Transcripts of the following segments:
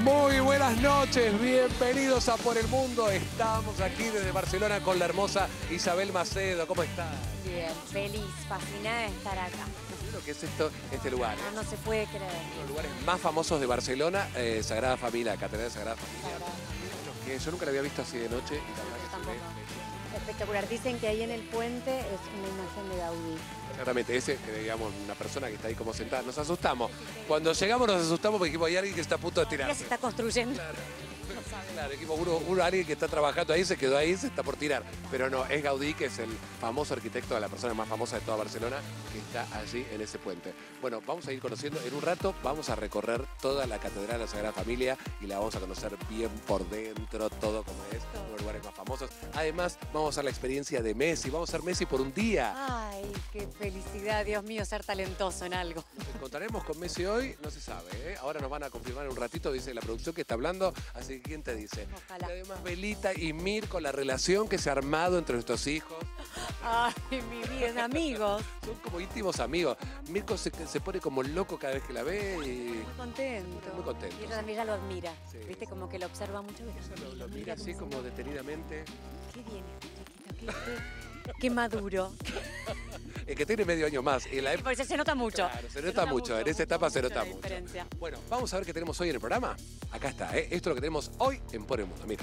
Muy buenas noches, bienvenidos a Por el Mundo. Estamos aquí desde Barcelona con la hermosa Isabel Macedo. ¿Cómo estás? Bien, feliz, fascinada de estar acá. ¿Sabes lo que es este lugar? No se puede creer. Uno de los lugares más famosos de Barcelona, Sagrada Familia, Catedral de Sagrada Familia. Que yo nunca la había visto así de noche y la verdad que se ve bellísimo. Espectacular. Dicen que ahí en el puente es una imagen de Gaudí. Exactamente, ese que digamos, una persona que está ahí como sentada. Nos asustamos. Cuando llegamos nos asustamos porque dijimos, hay alguien que está a punto de tirar. Ya se está construyendo. Claro. Claro, dijimos, alguien que está trabajando ahí, se quedó ahí, se está por tirar. Pero no, es Gaudí, que es el famoso arquitecto, de la persona más famosa de toda Barcelona, que está allí en ese puente. Bueno, vamos a ir conociendo, en un rato vamos a recorrer toda la Catedral de la Sagrada Familia y la vamos a conocer bien por dentro, todo como es, uno de los lugares más famosos. Además, vamos a hacer la experiencia de Messi, vamos a ser Messi por un día. Ay, qué felicidad, Dios mío, ser talentoso en algo. Nos encontraremos con Messi hoy, no se sabe, ¿eh? Ahora nos van a confirmar en un ratito, dice la producción que está hablando, así que ¿quién te dice? Ojalá. Y además Belita y Mirko, la relación que se ha armado entre nuestros hijos. Ay, mi vida, amigos. Son como íntimos amigos. Mirko se pone como loco cada vez que la ve y... Muy contento. Muy contento. Y ella también ya lo admira. Sí. Viste, como que lo observa mucho. Lo mira así como detenidamente. Qué bien esta chiquita, qué maduro. El que tiene medio año más. Y la Por eso se nota mucho. Claro, se nota mucho. En esa etapa se nota la mucho. diferencia. Bueno, vamos a ver qué tenemos hoy en el programa. Acá está, ¿eh? Esto es lo que tenemos hoy en Por el Mundo. Mira.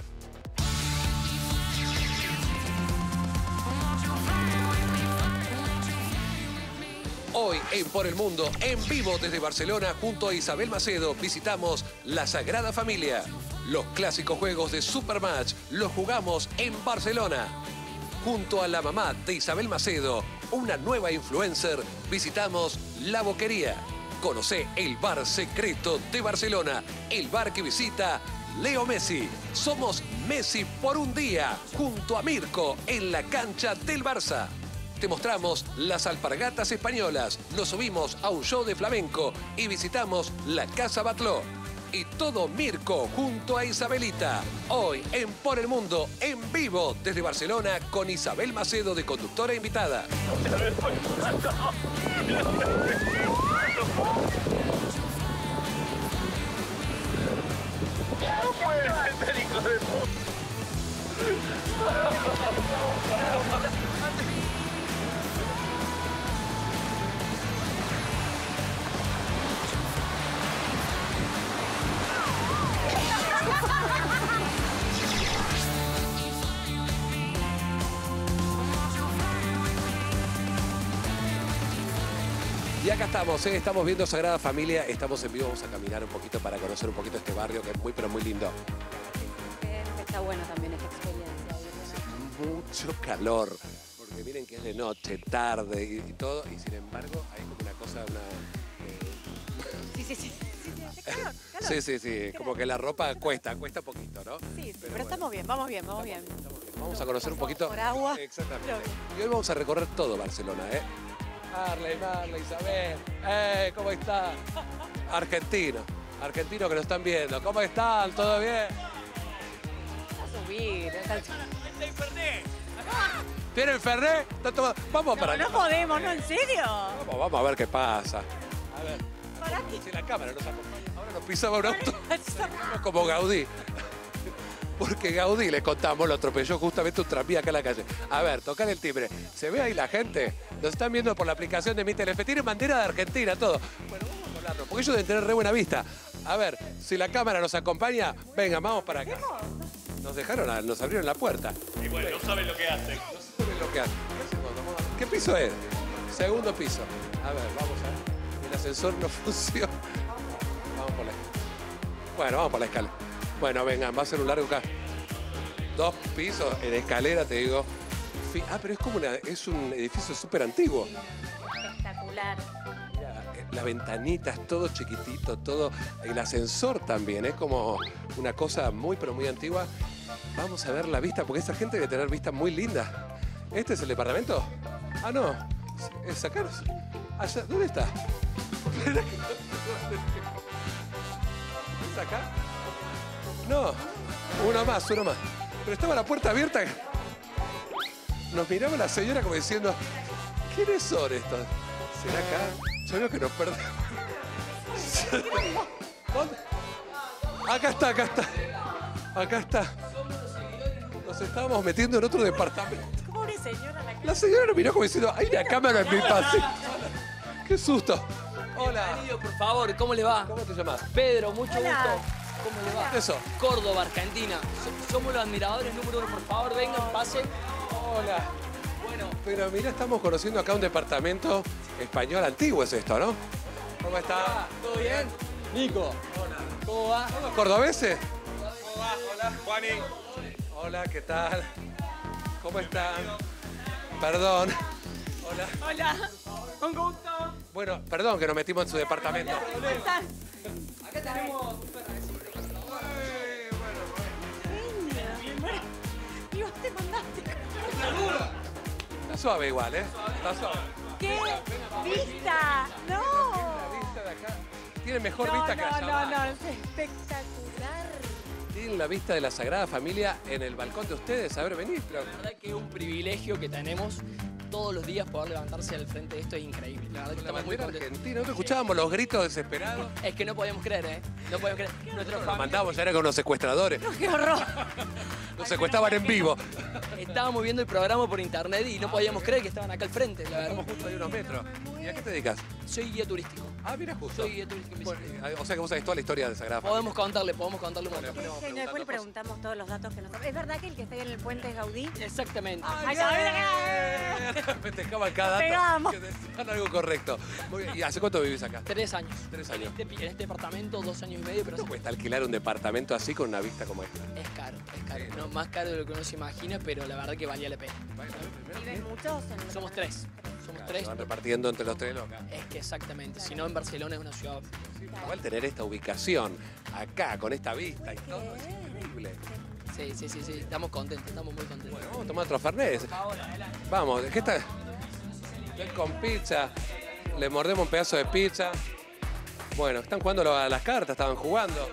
Hoy en Por el Mundo, en vivo desde Barcelona, junto a Isabel Macedo, visitamos la Sagrada Familia. Los clásicos juegos de Supermatch los jugamos en Barcelona. Junto a la mamá de Isabel Macedo, una nueva influencer, visitamos La Boquería. Conocé el bar secreto de Barcelona, el bar que visita Leo Messi. Somos Messi por un día, junto a Mirko, en la cancha del Barça. Te mostramos las alpargatas españolas, nos subimos a un show de flamenco y visitamos la Casa Batlló. Y todo Mirko junto a Isabelita. Hoy en Por el Mundo, en vivo desde Barcelona, con Isabel Macedo de conductora invitada. No puede ser, hijo de puta. Y acá estamos, ¿eh? Estamos viendo Sagrada Familia, estamos en vivo, vamos a caminar un poquito para conocer un poquito este barrio que es muy, pero muy lindo. Está bueno también esta experiencia. Mucho calor, porque miren que es de noche, tarde y todo, y sin embargo hay como una cosa, Sí. Calor. Sí, como que la ropa cuesta poquito, ¿no? Sí, pero bueno, estamos bien, vamos bien. Vamos a conocer un poquito. Por agua. Exactamente. Y hoy vamos a recorrer todo Barcelona, ¿eh? Marley, Isabel. ¿Cómo está? Argentino que nos están viendo. ¿Cómo están? ¿Todo bien? A subir. ¿Tienen Fernet? Vamos para allá. No podemos, ¿no? ¿En serio? Vamos a ver qué pasa. A ver. ¿Para qué? Si la cámara nos acompaña. Ahora nos pisaba un auto. Como Gaudí. Porque Gaudí, le contamos, lo atropelló justamente un tranvía acá en la calle. A ver, tocar el timbre. ¿Se ve ahí la gente? Nos están viendo por la aplicación de Mi Telefe. Tiene bandera de Argentina, todo. Bueno, vamos a hablarlo, porque ellos deben tener re buena vista. A ver, si la cámara nos acompaña, venga, vamos para acá. Nos abrieron la puerta. Y bueno, no saben lo que hacen. No saben lo que hacen. ¿Qué piso es? Segundo piso. A ver, vamos a ver. El ascensor no funciona. Vamos por la escala. Bueno, vamos por la escala. Bueno, vengan, va a ser un largo caso. 2 pisos en escalera, te digo. Pero es como es un edificio súper antiguo. Espectacular. Mira, las ventanitas, todo chiquitito, todo. El ascensor también, es como una cosa muy, pero muy antigua. Vamos a ver la vista, porque esa gente debe tener vistas muy lindas. ¿Este es el departamento? Ah, no. Es acá. Allá, ¿dónde está? ¿Es acá? No, uno más. Pero estaba la puerta abierta. Nos miraba la señora como diciendo, ¿quiénes son estos? ¿Será acá? Yo creo que nos perdemos. ¿Dónde? Acá está, acá está. Acá está. Nos estábamos metiendo en otro departamento. Pobre señora. La señora nos miró como diciendo, hay una cámara en mi pasillo. ¡Qué susto! Hola. Bienvenido, por favor, ¿cómo le va? ¿Cómo te llamas? Pedro, mucho Hola. gusto. ¿Cómo le va? Eso. Córdoba, Argentina. Somos los admiradores número 1, por favor, vengan, pasen. Hola. Bueno, Pero mira, estamos conociendo acá un departamento español antiguo, es esto, ¿no? ¿Cómo está? ¿todo bien? Nico. Hola. ¿Cómo va? ¿Todos cordobeses? Hola, Juani. Hola, ¿qué tal? ¿Cómo están? Perdón. Hola. Hola. Con gusto. Bueno, perdón que nos metimos en su departamento. ¿Cómo estás? Acá tenemos un Y vos te mandaste. Está suave igual, ¿eh? Está suave. ¡Qué vista! ¡No! La vista de acá. Tiene mejor No, vista que allá no, abajo. no, es espectacular. Tienen la vista de la Sagrada Familia en el balcón de ustedes. A ver, vení. La verdad que es un privilegio que tenemos todos los días poder levantarse al frente de esto, es increíble. La verdad que La estamos muy bandera contentos. argentina. Nosotros escuchábamos los gritos desesperados. Es que no podíamos creer, ¿eh? No podíamos creer. Nuestra Nos familia- mandamos, ya era con los secuestradores. ¡Qué horror! Nos secuestraban en vivo. Estábamos viendo el programa por internet y no podíamos creer que estaban acá al frente, la verdad. Estamos justo ahí unos metros. ¿Y a qué te dedicas? Soy guía turístico. Ah, mira, justo. Soy guía turístico. Bueno, o sea que vos sabés toda la historia de Sagrada Familia. Podemos contarle un montón. Genial, después le preguntamos todos los datos que nos... ¿Es verdad que el que está ahí en el puente es Gaudí? Exactamente. ¡Ay, sabés! Festejaban cada dato Pegamos. que decían algo correcto. Muy bien. ¿Y hace cuánto vivís acá? 3 años. 3 años. En este departamento, 2 años y medio, pero ¿Cuánto cuesta alquilar un departamento así con una vista como esta? es caro, es caro. No, más caro de lo que uno se imagina, pero la verdad que valía la pena. ¿Viven muchos en el Somos 3. Somos Claro, 3. se van repartiendo entre los tres locales. Es que exactamente. Si no, en Barcelona es una ciudad. Igual tener esta ubicación acá, con esta vista y todo, es increíble. Sí. Estamos contentos, estamos muy contentos. Bueno, vamos a tomar otro fernet. Ahora, adelante. Vamos, ¿qué está? Ven con pizza. Le mordemos un pedazo de pizza. Bueno, están jugando a las cartas, estaban jugando.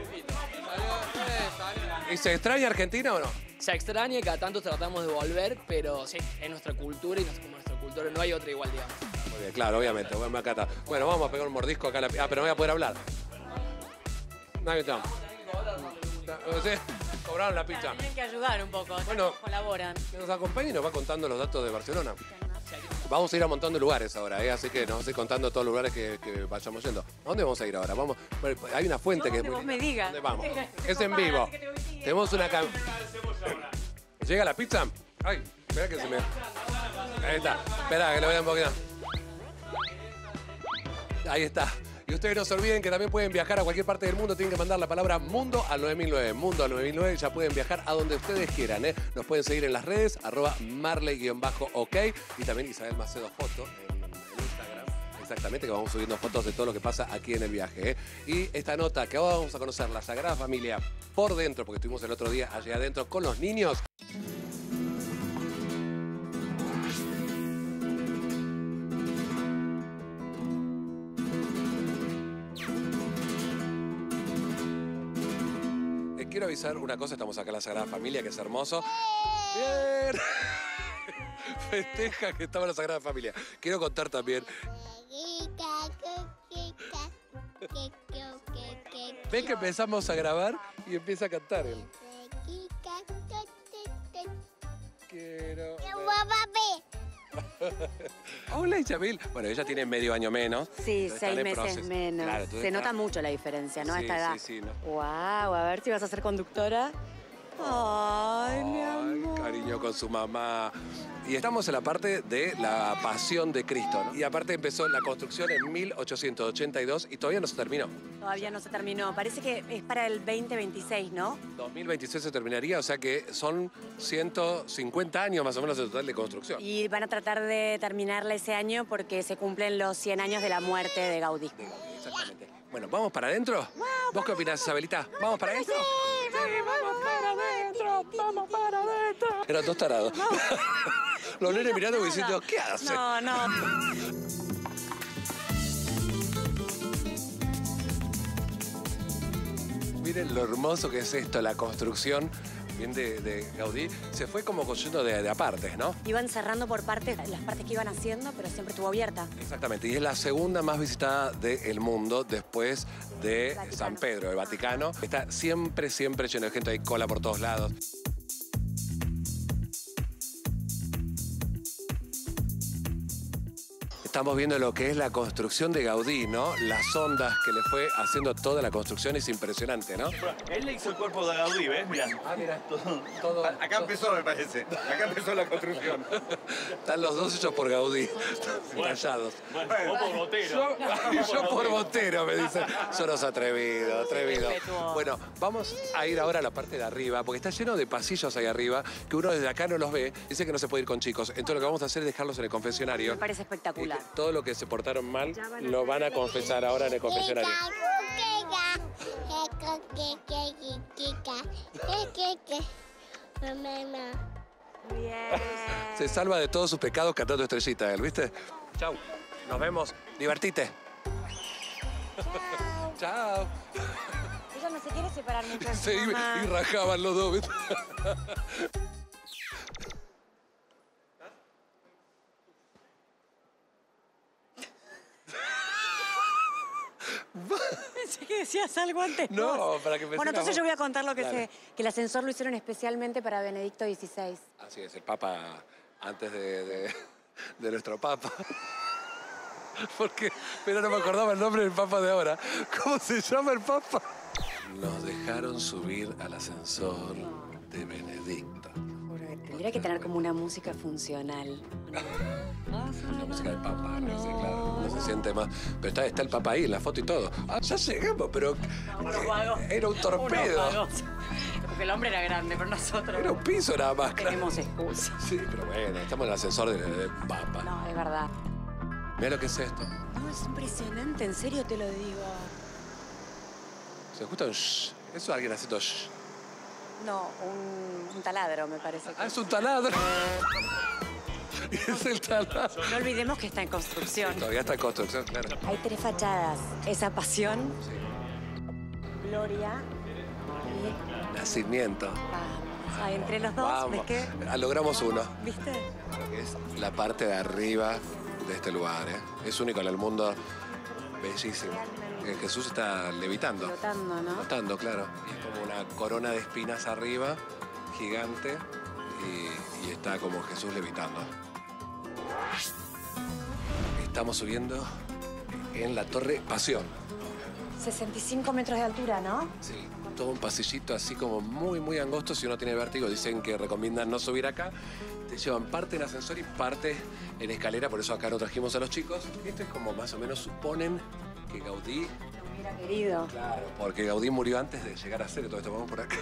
¿Y se extraña Argentina o no? Se extraña, cada tanto tratamos de volver, pero sí, es nuestra cultura y como nuestra cultura no hay otra igual, digamos. Muy bien, claro, obviamente. Bueno, acá está. Bueno, vamos a pegar un mordisco acá. Ah, pero no voy a poder hablar. Ahí está. Sí, cobraron la pizza. Tienen que ayudar un poco, Bueno. colaboran. Que nos acompañe y nos va contando los datos de Barcelona. Vamos a ir a un montón de lugares ahora, ¿eh? Así que nos estoy contando todos los lugares que vayamos yendo. ¿A dónde vamos a ir ahora? Vamos, hay una fuente que es Donde muy vos me linda. digas. ¿Dónde vamos? Te Es en copas, vivo. así que te voy siguiendo. Tenemos una ¿Llega la pizza? Ay, espera que se me... Ahí está. Espera, que le voy a dar un poquito. Ahí está. Y ustedes no se olviden que también pueden viajar a cualquier parte del mundo. Tienen que mandar la palabra mundo al 9009. Mundo al 9009 y ya pueden viajar a donde ustedes quieran, ¿eh? Nos pueden seguir en las redes, @marley_ok. Y también Isabel Macedo Foto en Instagram. Exactamente, que vamos subiendo fotos de todo lo que pasa aquí en el viaje, ¿eh? Y esta nota que ahora vamos a conocer, la Sagrada Familia por dentro, porque estuvimos el otro día allá adentro con los niños. Quiero avisar una cosa, estamos acá en la Sagrada Familia, que es hermoso. ¡Bien! Festeja que estaba en la Sagrada Familia. Quiero contar también. Ven que empezamos a grabar y empieza a cantar él. Quiero... Hola Isabel. Bueno, ella tiene medio año menos. Sí, Está en 6 el meses proceso. menos. Claro, tú Se estás- nota mucho la diferencia, ¿no? A Sí, esta edad. sí, no. Wow, a ver si vas a ser conductora. Ay, mi Ay, amor. cariño con su mamá. Y estamos en la parte de la Pasión de Cristo, ¿no? Y aparte empezó la construcción en 1882 y todavía no se terminó. Todavía no se terminó. Parece que es para el 2026, ¿no? 2026 se terminaría, o sea que son 150 años más o menos de total de construcción. Y van a tratar de terminarla ese año porque se cumplen los 100 años de la muerte de Gaudí. Exactamente. Bueno, ¿vamos para adentro? ¿Vos qué opinás, Isabelita? ¿Vamos para adentro? vamos para adentro, vamos para adentro. Eran dos tarados. Los nenes mirando y diciendo, ¿qué hace? No, no. Miren lo hermoso que es esto, la construcción bien de Gaudí, se fue como construyendo de apartes, ¿no? Iban cerrando por partes, las partes que iban haciendo, pero siempre estuvo abierta. Exactamente, y es la segunda más visitada del mundo después de Vaticano. San Pedro, el Vaticano. Está siempre, siempre lleno de gente, hay cola por todos lados. Estamos viendo lo que es la construcción de Gaudí, ¿no? Las ondas que le fue haciendo toda la construcción es impresionante, ¿no? Él le hizo el cuerpo de Gaudí, ¿ves? Mirá. Ah, mira, Acá empezó, me parece. Acá empezó la construcción. Están los dos hechos por Gaudí, tallados. Bueno, vos por Botero. Yo por Botero, me dicen. Sonos atrevido, atrevido. Respetuoso. Bueno, vamos a ir ahora a la parte de arriba, porque está lleno de pasillos ahí arriba, que uno desde acá no los ve. Dice que no se puede ir con chicos. Entonces lo que vamos a hacer es dejarlos en el confesionario. Me parece espectacular. Todo lo que se portaron mal lo van a confesar ahora en el confesionario. Bien. Se salva de todos sus pecados cantando Estrellita, él, ¿viste? Chau. Nos vemos. Divertite. Chao. Ella no se quiere separar mucho de su Sí, mamá. y rajaban los dos, ¿viste? Pensé que decías algo antes. No, vos. para que empecemos. Bueno, entonces yo voy a contar lo que Dale. sé. Que el ascensor lo hicieron especialmente para Benedicto XVI. Así es, el Papa antes de nuestro Papa. Porque, pero no me acordaba el nombre del Papa de ahora. ¿Cómo se llama el Papa? Nos dejaron subir al ascensor de Benedicto. Tendría que tener como una música funcional. La música del Papa, no sé, claro, no se siente más. Pero está el Papa ahí en la foto y todo. Ah, ya llegamos, pero era un torpedo. Porque el hombre era grande, pero nosotros Era un piso nada más, claro. tenemos excusa. Sí, pero bueno, estamos en el ascensor del Papa. No, es verdad. Mira lo que es esto. No, es impresionante, en serio te lo digo. ¿Se escucha un shh? Eso alguien haciendo shh. No, un taladro me parece. Ah, es un taladro. Es el taladro. No olvidemos que está en construcción. Todavía está en construcción, claro. Hay 3 fachadas. Esa pasión, gloria y Nacimiento. vamos. Ahí entre los dos, Vamos. ¿ves qué? Logramos uno. ¿Viste? Es la parte de arriba de este lugar, ¿eh? Es único en el mundo. Bellísimo. Jesús está levitando. Flotando, ¿no? Flotando, claro. Y es como una corona de espinas arriba, gigante, y está como Jesús levitando. Estamos subiendo en la Torre Pasión. 65 metros de altura, ¿no? Sí, todo un pasillito así como muy, muy angosto. Si uno tiene vértigo, dicen que recomiendan no subir acá. Te llevan parte en ascensor y parte en escalera, por eso acá no trajimos a los chicos. Esto es como más o menos suponen que Gaudí... Lo hubiera querido. Claro, porque Gaudí murió antes de llegar a ser todo esto. Vamos por acá.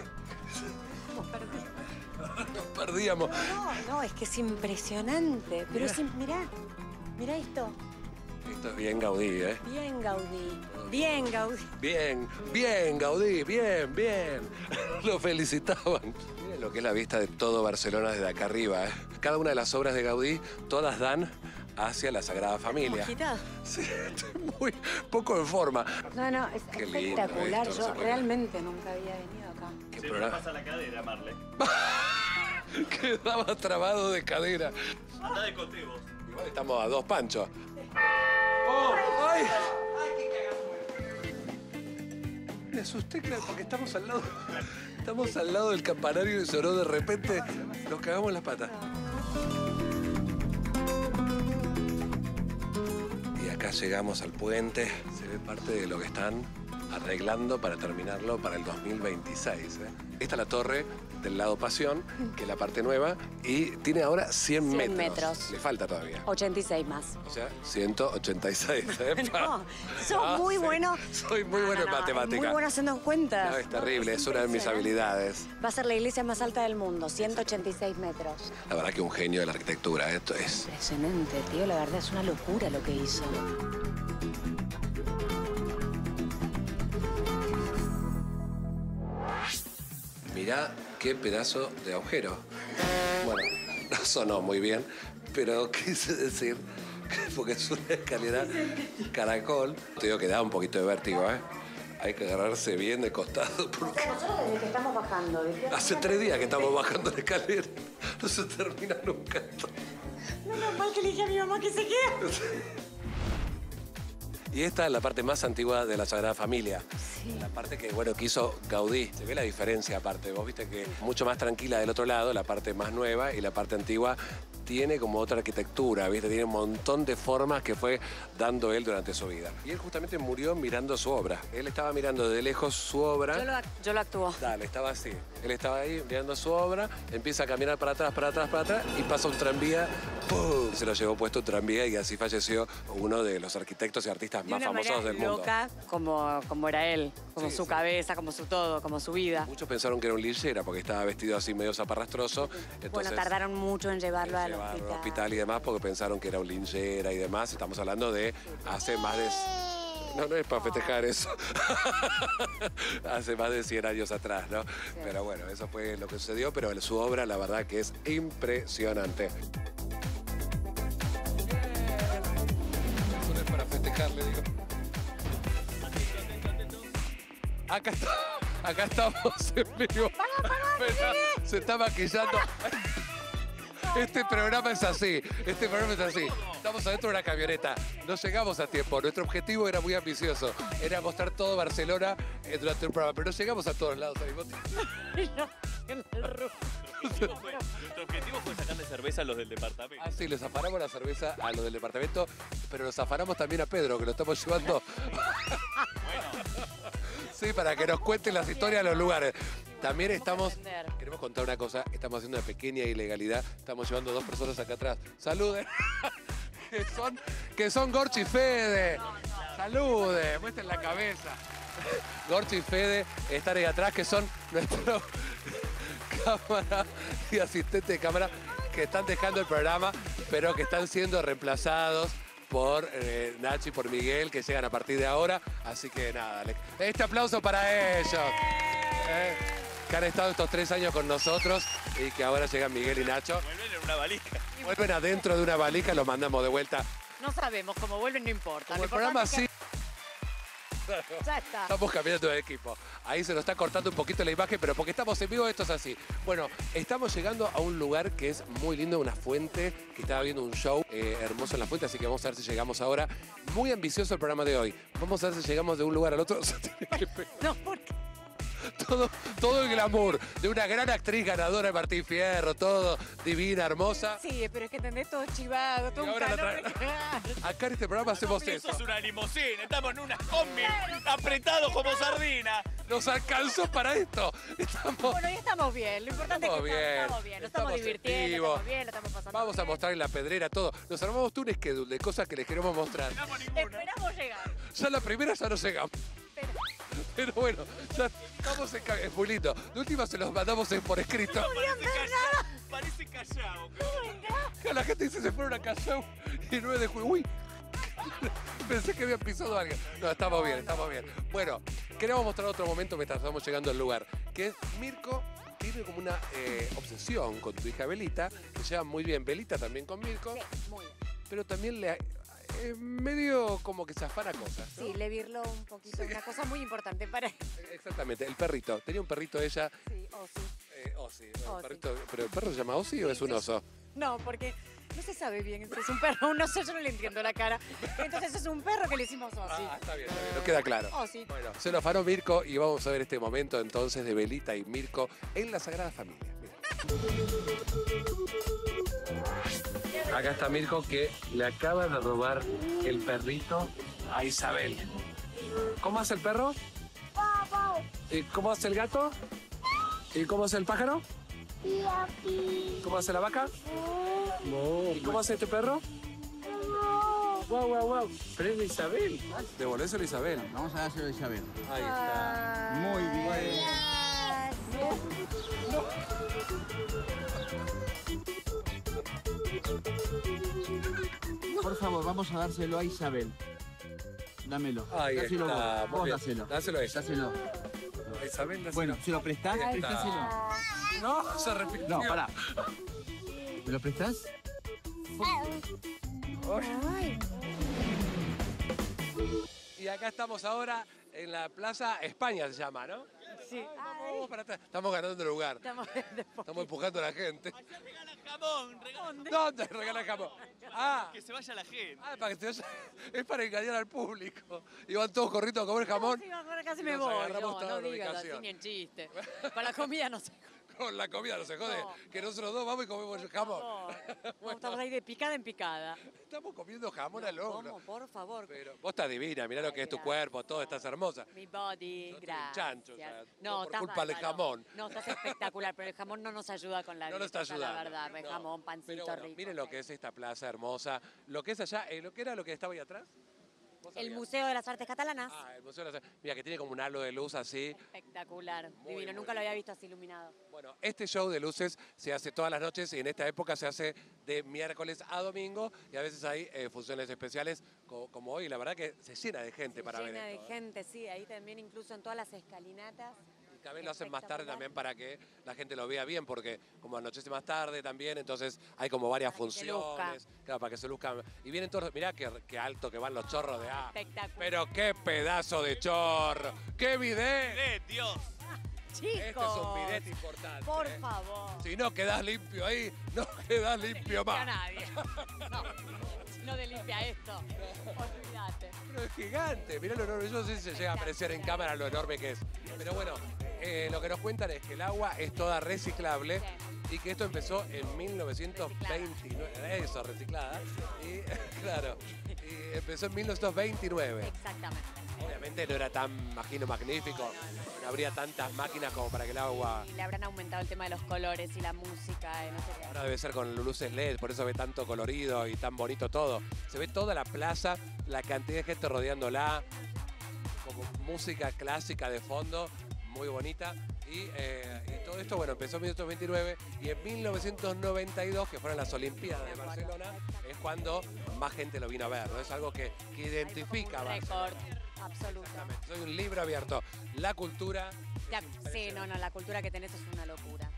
Nos perdíamos. No, es que es impresionante. Pero mirá esto. Esto es bien Gaudí, ¿eh? Bien Gaudí. Bien Gaudí. Bien, bien, Gaudí, bien, bien. Lo felicitaban. Miren lo que es la vista de todo Barcelona desde acá arriba, ¿eh? Cada una de las obras de Gaudí, todas dan hacia la Sagrada Familia. Mojita. Sí, estoy muy poco en forma. No, es Qué lindo espectacular. esto, no Yo se puede realmente nunca había venido acá. ¿Qué Se me programa? pasa la cadera, Marle. Quedaba trabado de cadera. Anda de cotebos. Igual estamos a 2 panchos. ¡Oh! ¡Ay! Me asusté, claro, porque estamos al lado del campanario y sonó de repente. Nos cagamos las patas. Y acá llegamos al puente. Se ve parte de lo que están arreglando para terminarlo para el 2026. ¿Eh? Esta es la torre del lado Pasión, que es la parte nueva, y tiene ahora 100 100 metros. metros. Le falta todavía. 86 más. O sea, 186. No, sos muy sí. bueno. Soy muy bueno en matemática. Muy bueno haciendo cuentas. No, es terrible, es una de mis impresionante. habilidades. Va a ser la iglesia más alta del mundo, 186 metros. La verdad que un genio de la arquitectura, esto es. Impresionante, tío, la verdad es una locura lo que hizo. Mirá qué pedazo de agujero. Bueno, no sonó muy bien, pero quise decir, porque es una escalera caracol. Te digo que da un poquito de vértigo, ¿eh? Hay que agarrarse bien de costado porque Nosotros desde que estamos bajando. hace 3 días que estamos bajando la escalera. No se termina nunca. Menos mal que le dije a mi mamá que se quede. Y esta es la parte más antigua de la Sagrada Familia. La parte que, bueno, que hizo Gaudí. Se ve la diferencia aparte. Vos viste que mucho más tranquila del otro lado, la parte más nueva, y la parte antigua tiene como otra arquitectura, ¿viste? Tiene un montón de formas que fue dando él durante su vida. Y él justamente murió mirando su obra. Él estaba mirando de lejos su obra. Yo lo actúo. Dale, estaba así. Él estaba ahí mirando su obra, empieza a caminar para atrás, para atrás, para atrás, y pasa un tranvía, ¡pum! Se lo llevó puesto un tranvía y así falleció uno de los arquitectos y artistas más famosos del mundo. Loca, como era él, como Sí, su sí. cabeza, como su todo, como su vida. Muchos pensaron que era un linchera porque estaba vestido así medio zaparrastroso. Entonces, Bueno, tardaron mucho en llevarlo al hospital. y demás porque pensaron que era un linchera y demás. Estamos hablando de hace más de... No es para festejar eso. Hace más de 100 años atrás, ¿no? Pero bueno, eso fue lo que sucedió, pero su obra la verdad que es impresionante. Eso no es para festejar, le digo. Acá estamos en vivo. Se está maquillando. Este programa es así, Estamos adentro de una camioneta, no llegamos a tiempo. Nuestro objetivo era muy ambicioso, era mostrar todo Barcelona durante un programa, pero no llegamos a todos lados al mismo tiempo. Nuestro objetivo fue sacarle cerveza a los del departamento. Ah, sí, les afanamos la cerveza a los del departamento, pero los afanamos también a Pedro, que lo estamos llevando. Sí, para que nos cuenten las historias de los lugares. También queremos contar una cosa, estamos haciendo una pequeña ilegalidad, estamos llevando 2 personas acá atrás. ¡Saluden! que son Gorchi y Fede. ¡Saluden! Muestren la cabeza. Gorchi y Fede están ahí atrás, que son nuestro cámara y asistente de cámara, que están dejando el programa, pero que están siendo reemplazados por Nachi y por Miguel, que llegan a partir de ahora. Así que nada, este aplauso para ellos. Que han estado estos 3 años con nosotros y que ahora llegan Miguel y Nacho. Vuelven en una valija. Vuelven adentro de una valija, los mandamos de vuelta. No sabemos, cómo vuelven no importa. Como el programa sí. Ya está. Estamos cambiando de equipo. Ahí se nos está cortando un poquito la imagen, pero porque estamos en vivo esto es así. Bueno, estamos llegando a un lugar que es muy lindo, una fuente, que estaba viendo un show hermoso en la fuente, así que vamos a ver si llegamos ahora. Muy ambicioso el programa de hoy. Vamos a ver si llegamos de un lugar al otro. No, porque Todo el glamour de una gran actriz ganadora de Martín Fierro, todo divina, hermosa. sí, pero es que tenés todo chivado, todo Y un ahora la calor. Acá en este programa hacemos Eso eso. es una limusina, estamos en una combi, apretados como sardina. Nos alcanzó para esto. Estamos... Bueno, y estamos bien, lo importante Estamos es que bien, estamos bien, nos estamos estamos en divirtiendo, vivo. estamos bien, lo estamos pasando Vamos a bien. mostrar en la pedrera todo. Nos armamos todo un schedule de cosas que les queremos mostrar. Esperamos llegar. Ya la primera ya no llegamos. Pero bueno, ya estamos en... Es muy lindo. De última se los mandamos por escrito. Parece callao. Que la gente dice se fueron a Callao y 9 de julio. Uy, pensé que habían pisado a alguien. No, estamos bien, estamos bien. Bueno, queremos mostrar otro momento mientras estamos llegando al lugar, que es Mirko tiene como una obsesión con tu hija Belita, que se lleva muy bien. Belita también con Mirko, Sí, muy bien. pero también le medio como que se afana cosas, ¿no? Sí, le virló un poquito, una cosa muy importante para él. Exactamente, el perrito. Tenía un perrito ella, Sí, o sí. Ozzy. Ozzy. Perrito, ¿pero el perro se llama Ozzy o es un oso? No, porque no se sabe bien si es un perro o un oso, yo no le entiendo la cara. Entonces es un perro que le hicimos así. Ah, está bien, nos queda claro. Ozzy. Bueno, se lo afanó Mirko y vamos a ver este momento entonces de Belita y Mirko en la Sagrada Familia. Mira. Acá está Mirko que le acaba de robar el perrito a Isabel. ¿Cómo hace el perro? ¿Y cómo hace el gato? ¿Y cómo hace el pájaro? ¿Cómo hace la vaca? ¿Y cómo hace este perro? Guau, guau, guau. Pero es de Isabel. Devolvéselo a Isabel. Vamos a dárselo a Isabel. Ahí está. Muy bien. Por favor, vamos a dárselo a Isabel. Dámelo. Ahí Dáselo está. vos. Muy Vos bien. dáselo. Dáselo a ella. Dáselo. A Isabel, dáselo. Bueno, ¿se lo prestás? Ahí está. Prestáselo. No, se arrepintió. No, pará. ¿Me lo prestás? Y acá estamos ahora en la Plaza España se llama, ¿no? Sí. Vamos para atrás. Estamos ganando el lugar. Estamos empujando a la gente. Allá regalan jamón, regalan... ¿Dónde regala jamón? Ah, Que se vaya la gente. para que se vaya- es para engañar al público. Y van todos corriendo a comer jamón. Sí, ahora casi Y me nos voy. agarramos No, toda no la digas así ubicación. ni en chiste. Con la comida no sé. Con la comida no se jode. No. Que nosotros dos vamos y comemos el jamón. No, estamos ahí de picada en picada. Estamos comiendo jamón al horno. ¿Cómo? Por favor. Pero vos estás divina, mirá lo que es tu Gracias. cuerpo, todo, estás hermosa. Mi body, Sos un gracias. chancho, o sea, no, por estás culpa del bárbaro. jamón. No, estás espectacular, pero el jamón no nos ayuda con la No vida. nos está esa es ayudando. La verdad, el No. jamón, pancito Pero bueno, rico. miren lo que es esta plaza hermosa. Lo que es allá, lo que era lo que estaba ahí atrás. ¿Vos El sabías? Museo de las Artes Catalanas. Ah, el Museo de las... Mira, que tiene como un halo de luz así. Espectacular, Muy, divino. muy Nunca lo había visto así iluminado. Bueno, este show de luces se hace todas las noches y en esta época se hace de miércoles a domingo y a veces hay funciones especiales como hoy. La verdad que se llena de gente para ver Llena de esto. gente, sí. Ahí también incluso en todas las escalinatas. Y cada vez lo hacen más tarde Espectacular. también para que la gente lo vea bien, porque como anochece más tarde también, entonces hay como varias Para que se luzca. funciones. Claro, para que se luzcan. Y vienen todos, mirá qué alto que van los chorros de A. Espectacular. Pero qué pedazo de chorro, qué bidet. Dios. Chicos. Este es un bidet importante. Por ¿eh? favor. Si no quedás limpio ahí, no quedás limpio A más. nadie. No, no te limpia esto. Olvídate. Pero es gigante, mirá lo enorme. Yo no sé si se llega a apreciar en cámara lo enorme que es. Pero bueno, lo que nos cuentan es que el agua es toda reciclable y que esto empezó en 1929. Eso, reciclada. Y claro, y empezó en 1929. Exactamente. Obviamente no era tan, imagino, magnífico. No habría tantas máquinas como para que el agua... Y le habrán aumentado el tema de los colores y la música. Y no sé qué. Ahora debe ser con luces LED, por eso ve tanto colorido y tan bonito todo. Se ve toda la plaza, la cantidad de gente rodeándola, como música clásica de fondo, muy bonita. Y todo esto, bueno, empezó en 1929 y en 1992, que fueron las Olimpiadas de Barcelona, es cuando más gente lo vino a ver, ¿no? Es algo que identifica a Un Barcelona. récord absoluto. Exactamente. Soy un libro abierto. La cultura... Ya, sí, no, la cultura que tenés es una locura.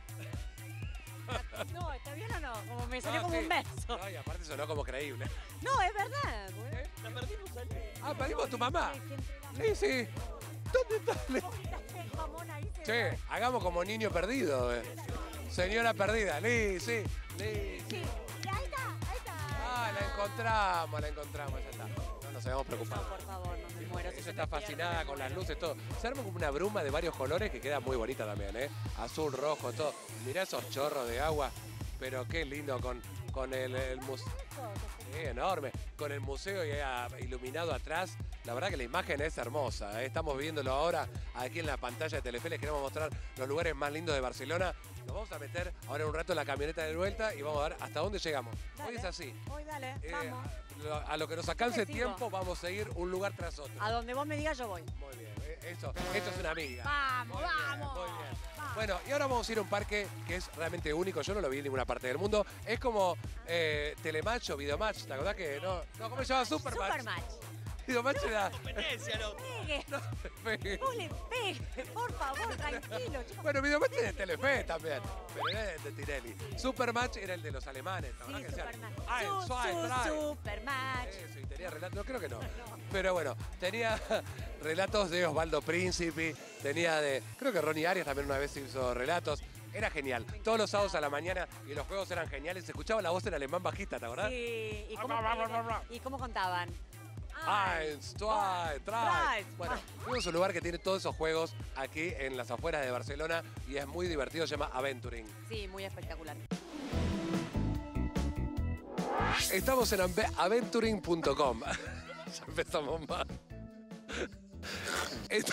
No, ¿está bien o no? Como me salió Ah, como sí. un beso. No, y aparte sonó como creíble. No, es verdad. güey. La perdimos ayer. Ah, perdimos a tu mamá. Sí, siempre la- Lizzy, ¿dónde estás? El jamón ahí se Che, ve. hagamos como niño perdido. Señora perdida, Lizzy, Lizzy. Sí, y ahí está, ahí está. Ah, la encontramos, ya está. No nos habíamos No, preocupado. por favor, no me muero. si Ella se está me pierde, fascinada me con las muero. luces, todo. Se arma como una bruma de varios colores que queda muy bonita también, ¿eh? Azul, rojo, todo. Mirá esos chorros de agua, pero qué lindo con el museo. Sí, enorme. Con el museo ya iluminado atrás. La verdad que la imagen es hermosa, ¿eh? Estamos viéndolo ahora aquí en la pantalla de Telefe. Les queremos mostrar los lugares más lindos de Barcelona. Nos vamos a meter ahora en un rato en la camioneta de vuelta y vamos a ver hasta dónde llegamos. Hoy es así. Hoy dale, Eh, vamos. a lo que nos alcance Yo te sigo. tiempo, vamos a seguir un lugar tras otro. A donde vos me digas yo voy. Muy bien, esto es una amiga. Vamos, Muy bien, vamos. muy bien. Vamos. Bueno, y ahora vamos a ir a un parque que es realmente único. Yo no lo vi en ninguna parte del mundo. Es como Telematch o Videomatch. ¿Te acordás que no? No, ¿cómo se llama? Supermatch. Supermatch. Videomatch era... Competencia, loco. Pegue, no le pegue, por favor, tranquilo, chicos. Bueno, Videomatch es de Telefe también, pero era el de Tinelli. Supermatch era el de los alemanes. ¿Te acordás Sí, que decían, Supermatch. "Ah, el Swipe Drive"? Supermatch. Eso, y tenía relatos, no creo que no. Pero bueno, tenía relatos de Osvaldo Príncipe, tenía de, creo que Ronnie Arias también una vez hizo relatos. Era genial. Todos los sábados a la mañana y los juegos eran geniales. Se escuchaba la voz en alemán bajita, ¿te acordás? Sí, ¿y cómo contaban? Eins, zwei, drei. Bueno, fuimos a un lugar que tiene todos esos juegos aquí en las afueras de Barcelona y es muy divertido, se llama Aventuring. Sí, muy espectacular. Estamos en aventuring.com. Ya empezamos mal. Esto-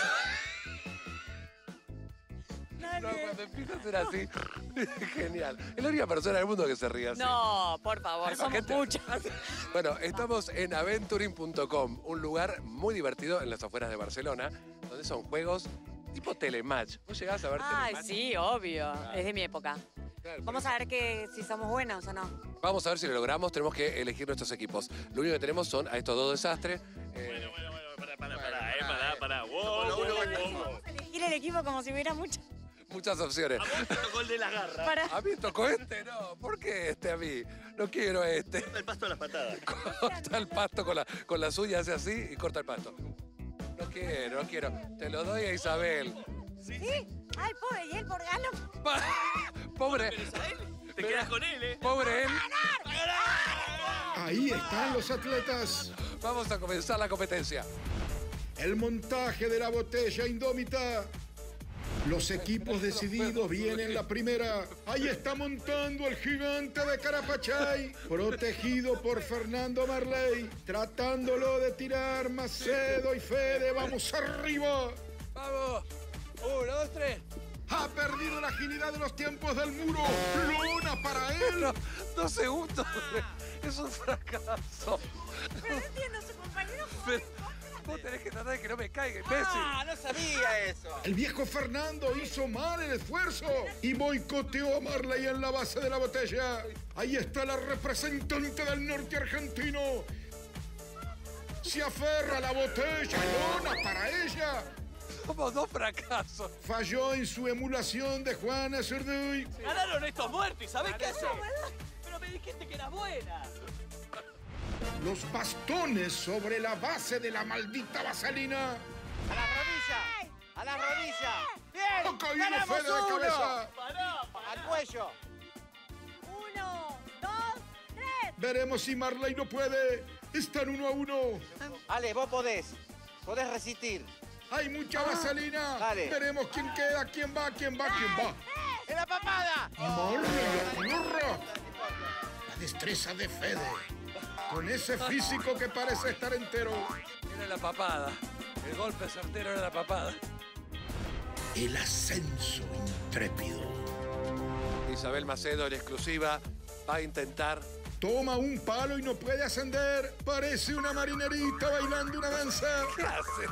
No, cuando empieza a ser así, es genial. Es la única persona del mundo que se ríe así. No, por favor, Hay más somos gente. muchos. Bueno, estamos en aventuring.com, un lugar muy divertido en las afueras de Barcelona, donde son juegos tipo Telematch. ¿Vos llegás a ver Ay, Telematch? sí, obvio. Es de mi época. Claro, Vamos a ver si somos buenos o no. Vamos a ver si lo logramos. Tenemos que elegir nuestros equipos. Lo único que tenemos son a estos dos desastres. Bueno, pará. Wow, Vamos a elegir el equipo como si hubiera mucho. Muchas opciones. A vos te tocó el de las garras. Para. A mí tocó este, no. ¿Por qué este a mí? No quiero este. El pasto a las patadas. Corta el pasto con las uñas, hace así y corta el pasto. No quiero, no quiero. Te lo doy a Isabel. ¿Sí? Ay, pobre, y él por gano. Pobre. Pero Isabel, te quedas con él, ¿eh? Pobre él. Ahí están los atletas. Vamos a comenzar la competencia. El montaje de la botella indómita. Los equipos decididos vienen la primera. Ahí está montando el gigante de Carapachay, protegido por Fernando Marley, tratándolo de tirar Macedo y Fede. ¡Vamos arriba! ¡Vamos! 1, 2, 3. Ha perdido la agilidad de los tiempos del muro. Lona para él. No, 2 segundos. Es un fracaso. Pero no entiendo, su compañero jugó Pero- en contra. Vos tenés que tratar de que no me caiga, imbécil. Ah, no sabía eso. El viejo Fernando hizo mal el esfuerzo y boicoteó a Marley en la base de la botella. Ahí está la representante del norte argentino. Se aferra a la botella, lona para ella. Somos 2 fracasos. Falló en su emulación de Juana Zurduy. Ganaron estos muertos, ¿sabés qué hacer? Pero me dijiste que eras buena. Los bastones sobre la base de la maldita vaselina. ¡A la rodilla! ¡A la rodilla! Ha ¡Bien! caído ¡Ganamos Fede de uno! cabeza. ¡Al cuello! 1, 2, 3. Veremos si Marley no puede. Están 1 a 1. Ale, vos podés. Podés resistir. Hay mucha vaselina. Dale. Veremos quién queda, quién va, quién va, quién va. ¡En la papada! Marley agarra. La destreza de Fede. Con ese físico que parece estar entero. Era la papada. El golpe certero era la papada. El ascenso intrépido. Isabel Macedo en exclusiva va a intentar. Toma un palo y no puede ascender. Parece una marinerita bailando una danza. ¿Qué hace?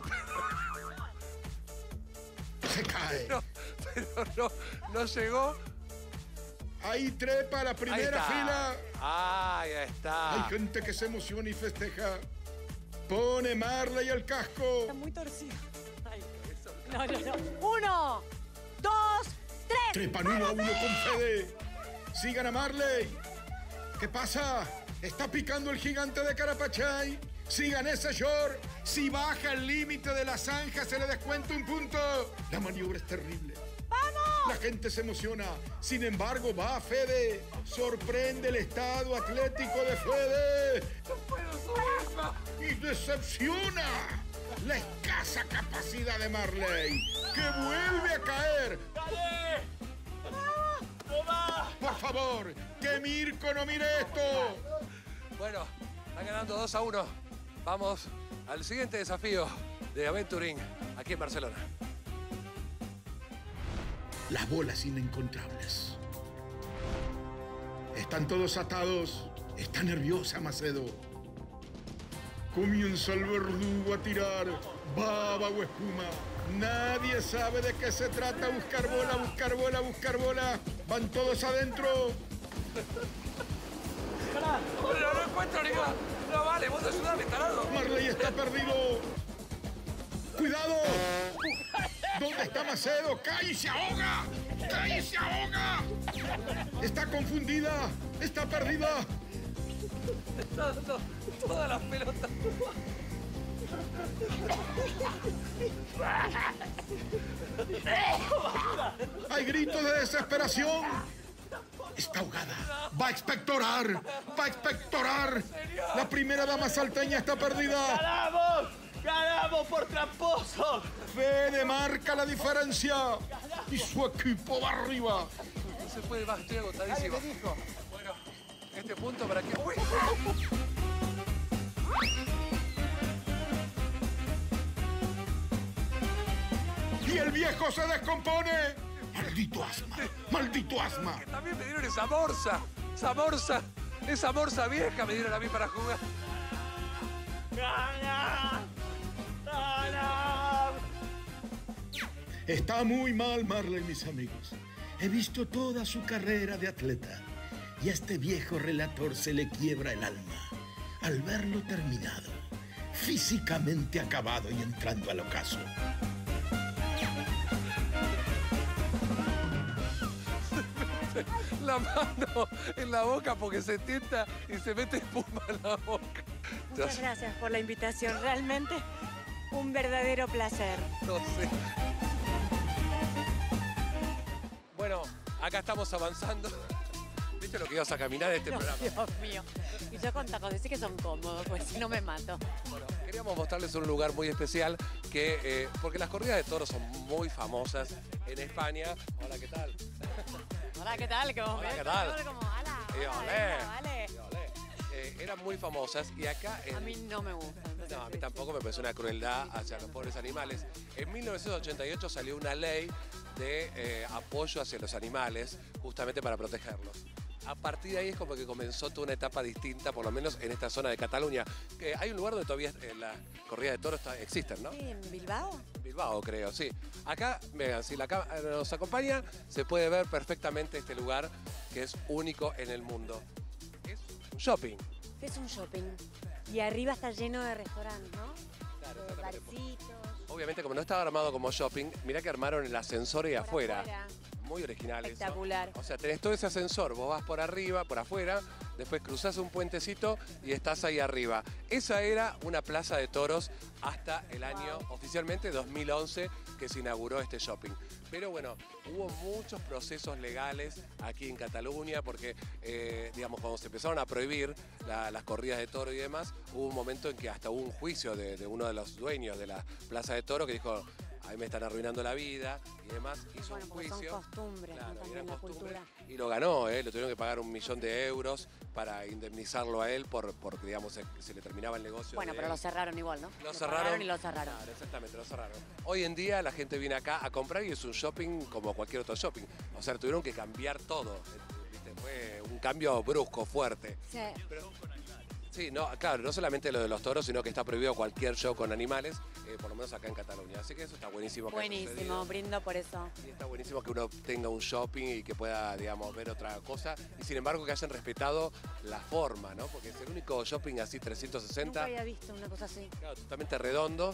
Se cae. No, pero no llegó. Ahí trepa a la Ahí primera está. fila. Ahí está. Hay gente que se emociona y festeja. Pone Marley el casco. Está muy torcido. Ay, no, no, no. 1, 2, 3. Trepan 1 a 1 con Fede. Sigan a Marley. ¿Qué pasa? Está picando el gigante de Carapachay. Sigan ese short. Si baja el límite de la zanja, se le descuenta un punto. La maniobra es terrible. ¡Vamos! La gente se emociona. Sin embargo, va Fede. Sorprende el estado atlético de Fede. Y decepciona la escasa capacidad de Marley, que vuelve a caer. ¡Dale! ¡Toma! Por favor, que Mirko no mire esto. Bueno, está ganando 2 a 1. Vamos al siguiente desafío de Aventuring aquí en Barcelona. Las bolas inencontrables. Están todos atados. Está nerviosa Macedo. Comienza el verdugo a tirar baba o espuma. Nadie sabe de qué se trata. Buscar bola, buscar bola, buscar bola. Van todos adentro. Pero no encuentro ninguna. No vale, vos ayudame, tarado. Marley está perdido. ¡Cuidado! ¿Dónde está Macedo? ¡Cae y se ahoga! ¡Cae y se ahoga! Está confundida. Está perdida. Está dando todas las pelotas. Hay gritos de desesperación. Está ahogada. Va a expectorar. Va a expectorar. La primera dama salteña está perdida. ¡Ganamos! ¡Ganamos por tramposos! Fede marca la diferencia. Y su equipo va arriba. No se puede más, estoy agotadísimo. Bueno, este punto para que. ¡Uy! Y el viejo se descompone. Maldito asma. Maldito asma. Que también me dieron esa morsa. Esa morsa vieja me dieron a mí para jugar. ¡Gana! ¡Gana! Está muy mal Marley, mis amigos. He visto toda su carrera de atleta y a este viejo relator se le quiebra el alma al verlo terminado, físicamente acabado y entrando al ocaso. La mano en la boca porque se tienta y se mete espuma en la boca. Muchas gracias por la invitación. Realmente Un verdadero placer. No sé. Bueno, acá estamos avanzando. ¿Viste lo que ibas a caminar en este No, programa? Dios mío. Y yo con tacos, decís que son cómodos, pues si no me mato. Bueno, queríamos mostrarles un lugar muy especial que, porque las corridas de toros son muy famosas en España. Hola, ¿qué tal? Hola, ¿qué tal? ¿Cómo Hola, ves? ¿qué tal? Como, hola, Y hola, olé. venga, vale. Y olé. Eran muy famosas y acá... A mí no me gusta. No, a mí tampoco, me parece una crueldad hacia los pobres animales. En 1988 salió una ley de apoyo hacia los animales, justamente para protegerlos. A partir de ahí es como que comenzó toda una etapa distinta, por lo menos en esta zona de Cataluña. Hay un lugar donde todavía las corridas de toros existen, ¿no? Sí, ¿en Bilbao? Bilbao, creo, sí. Acá, vean, si la cámara nos acompaña, se puede ver perfectamente este lugar que es único en el mundo. Es un shopping. Es un shopping. Y arriba está lleno de restaurantes, ¿no? Claro, De exactamente. barcitos. Obviamente, como no estaba armado como shopping, mirá que armaron el ascensor ahí por afuera. afuera. Muy original eso. Espectacular. O sea, tenés todo ese ascensor, vos vas por arriba, por afuera, después cruzás un puentecito y estás ahí arriba. Esa era una plaza de toros hasta el año, oficialmente 2011, que se inauguró este shopping. Pero bueno, hubo muchos procesos legales aquí en Cataluña porque, digamos, cuando se empezaron a prohibir las corridas de toro y demás, hubo un momento en que hasta hubo un juicio de uno de los dueños de la plaza de toro que dijo, ahí me están arruinando la vida y demás, hizo Bueno, un porque juicio. son costumbres, Claro, ¿no? y También eran la costumbres. cultura. Y lo ganó, le tuvieron que pagar 1 millón de euros para indemnizarlo a él porque, digamos, se le terminaba el negocio. Bueno, de pero él. lo cerraron igual, ¿no? Lo cerraron. Y lo cerraron. Claro, exactamente, lo cerraron. Hoy en día la gente viene acá a comprar y es un shopping como cualquier otro shopping. O sea, tuvieron que cambiar todo. ¿Viste? Fue un cambio brusco, fuerte. Sí. Sí, no, claro, no solamente lo de los toros, sino que está prohibido cualquier show con animales, por lo menos acá en Cataluña. Así que eso está buenísimo. que haya Buenísimo, sucedido. brindo por eso. Y está buenísimo que uno tenga un shopping y que pueda, digamos, ver otra cosa. Y sin embargo que hayan respetado la forma, ¿no? Porque es el único shopping así 360. Nunca había visto una cosa así. Claro, totalmente redondo,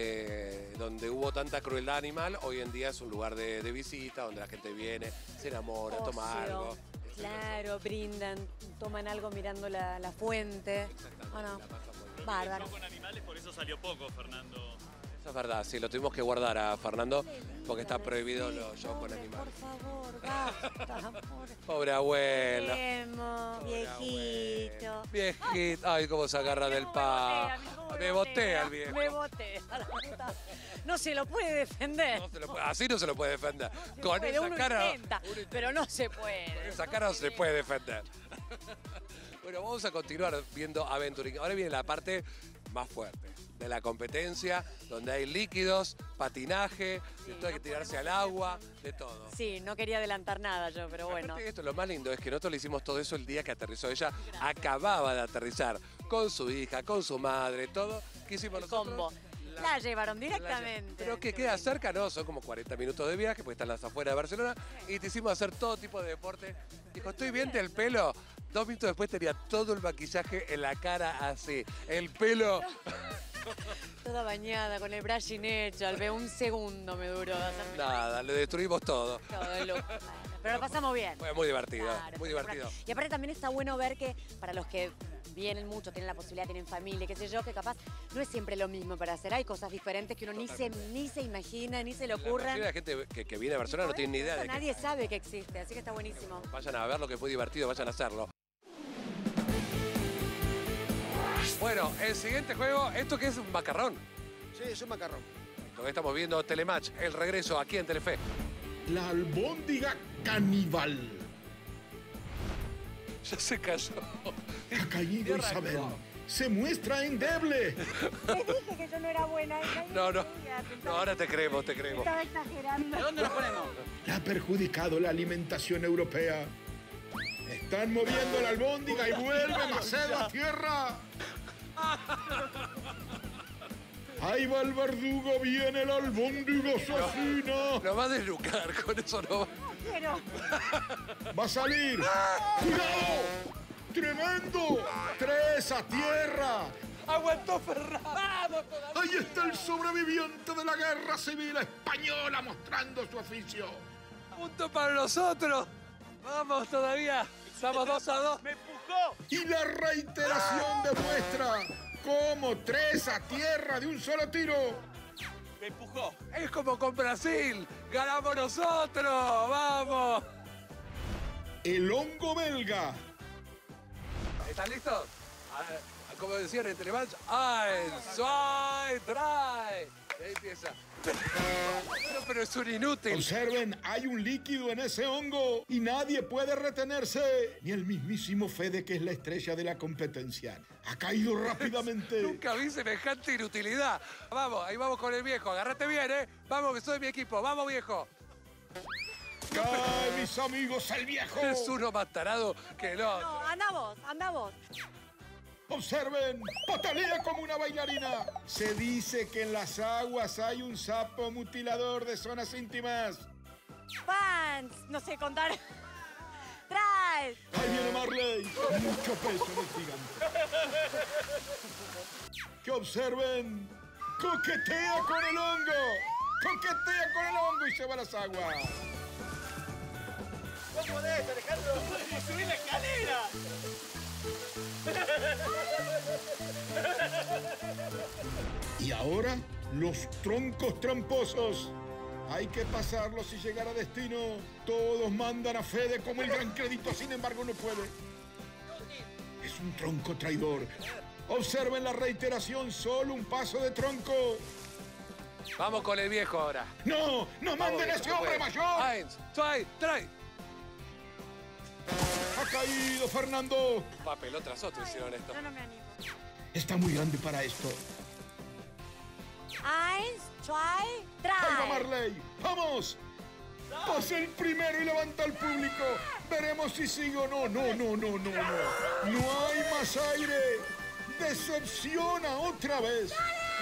donde hubo tanta crueldad animal, hoy en día es un lugar de visita, donde la gente viene, se enamora, toma Ocio. algo. Claro, brindan, toman algo mirando la fuente. Exactamente, ¿O no? la pasa muy bien. Bárbaro. Con animales, por eso salió poco, Fernando. Eso es verdad, sí, lo tuvimos que guardar a Fernando porque está prohibido Sí, los shows con pobre, animales. Por favor, basta. Pobre. Pobre abuelo. Emo, Pobre viejito. abuelo. Viejito. Ay, cómo se agarra del pavo. Me botea el viejo. Me botea. la puta. No se lo puede defender. No se lo puede- así no se lo puede defender. Se Con puede, esa uno cara. intenta, pero no se puede. Con esa cara no se puede defender. Bueno, vamos a continuar viendo Aventuring. Ahora viene la parte más fuerte de la competencia, donde hay líquidos, patinaje, de todo hay que tirarse al agua, de todo. Sí, no quería adelantar nada yo, pero bueno. Aparte de esto, lo más lindo es que nosotros le hicimos todo eso el día que aterrizó. Ella acababa de aterrizar con su hija, con su madre, todo. ¿Qué hicimos El nosotros? combo. La llevaron directamente. Pero que queda cerca, no, son como 40 minutos de viaje, porque están las afueras de Barcelona, y te hicimos hacer todo tipo de deporte. Dijo, estoy bien del pelo. 2 minutos después tenía todo el maquillaje en la cara así. El pelo. Toda bañada, con el brushing hecho. Al ver un segundo me duró. hacerme Nada, le destruimos todo. todo el look. Bueno, pero lo pasamos bien. Fue muy divertido, Claro, muy espectacular. divertido. Y aparte también está bueno ver que para los que vienen mucho, tienen la posibilidad, tienen familia, qué sé yo, que capaz no es siempre lo mismo para hacer. Hay cosas diferentes que uno ni se imagina, ni se le La ocurran. mayoría de la gente que viene a Barcelona no tiene ni idea de que Nadie sabe que existe, así que está buenísimo. vayan a ver lo que es muy divertido, vayan a hacerlo. Bueno, el siguiente juego, ¿esto qué es? ¿Un macarrón? Sí, es un macarrón. Lo que estamos viendo Telematch, el regreso aquí en Telefe. La albóndiga caníbal. Ya se cayó. Ha caído Tierra, Isabel. no. Se muestra endeble. Les dije que yo no era buena. No, ahora te creemos, te creemos. Estaba exagerando. ¿Dónde nos ponemos? Le ha perjudicado la alimentación europea. Están moviendo la albóndiga y vuelve Macedo a tierra. Ahí va el verdugo, viene el albóndiga asesina. Lo va a deslucar, con eso no va. Pero Va a salir. ¡Cuidado! ¡Tremendo! 3 a tierra. ¡Aguantó Ferran! ¡Vamos todavía! Ahí está el sobreviviente de la guerra civil española mostrando su oficio. ¡Punto para nosotros! ¡Vamos todavía! ¡Estamos 2-2! ¡Me empujó! Y la reiteración demuestra cómo 3 a tierra de un solo tiro Me empujó. Es como con Brasil. ¡Ganamos nosotros! ¡Vamos! El hongo belga. ¿Están listos? Como decían en Telematch, ¡1, 2, 3! Ahí empieza. Pero es un inútil. Observen, hay un líquido en ese hongo y nadie puede retenerse. Ni el mismísimo Fede, que es la estrella de la competencia. Ha caído rápidamente. Nunca vi semejante inutilidad. Vamos, ahí vamos con el viejo. Agárrate bien, ¿eh? Vamos, que soy mi equipo. Vamos, viejo. ¡Cae, mis amigos, el viejo! Es uno más tarado que el otro. No, anda vos. Observen, patalea como una bailarina. Se dice que en las aguas hay un sapo mutilador de zonas íntimas. Fans, no sé contar. ¡Traes! Ahí viene Marley. Mucho peso en el gigante. Que observen, coquetea con el hongo. Coquetea con el hongo y se va a las aguas. ¡No podés, Alejandro! ¡Subí la escalera! Y ahora, los troncos tramposos. Hay que pasarlos y llegar a destino. Todos mandan a Fede como el gran crédito, sin embargo no puede. Es un tronco traidor. Observen la reiteración, solo un paso de tronco. Vamos con el viejo ahora. ¡No! ¡No manden a ese hombre mayor! 1, 2, 3. ¡Ha caído, Fernando! Papelón tras otro hicieron esto. No me animo. Está muy grande para esto. 1, 2, ¡Ahí va 3. Marley! ¡Vamos! Pasa el primero y levanta al público. Veremos si sigue o no. No. No hay más aire. Decepciona otra vez.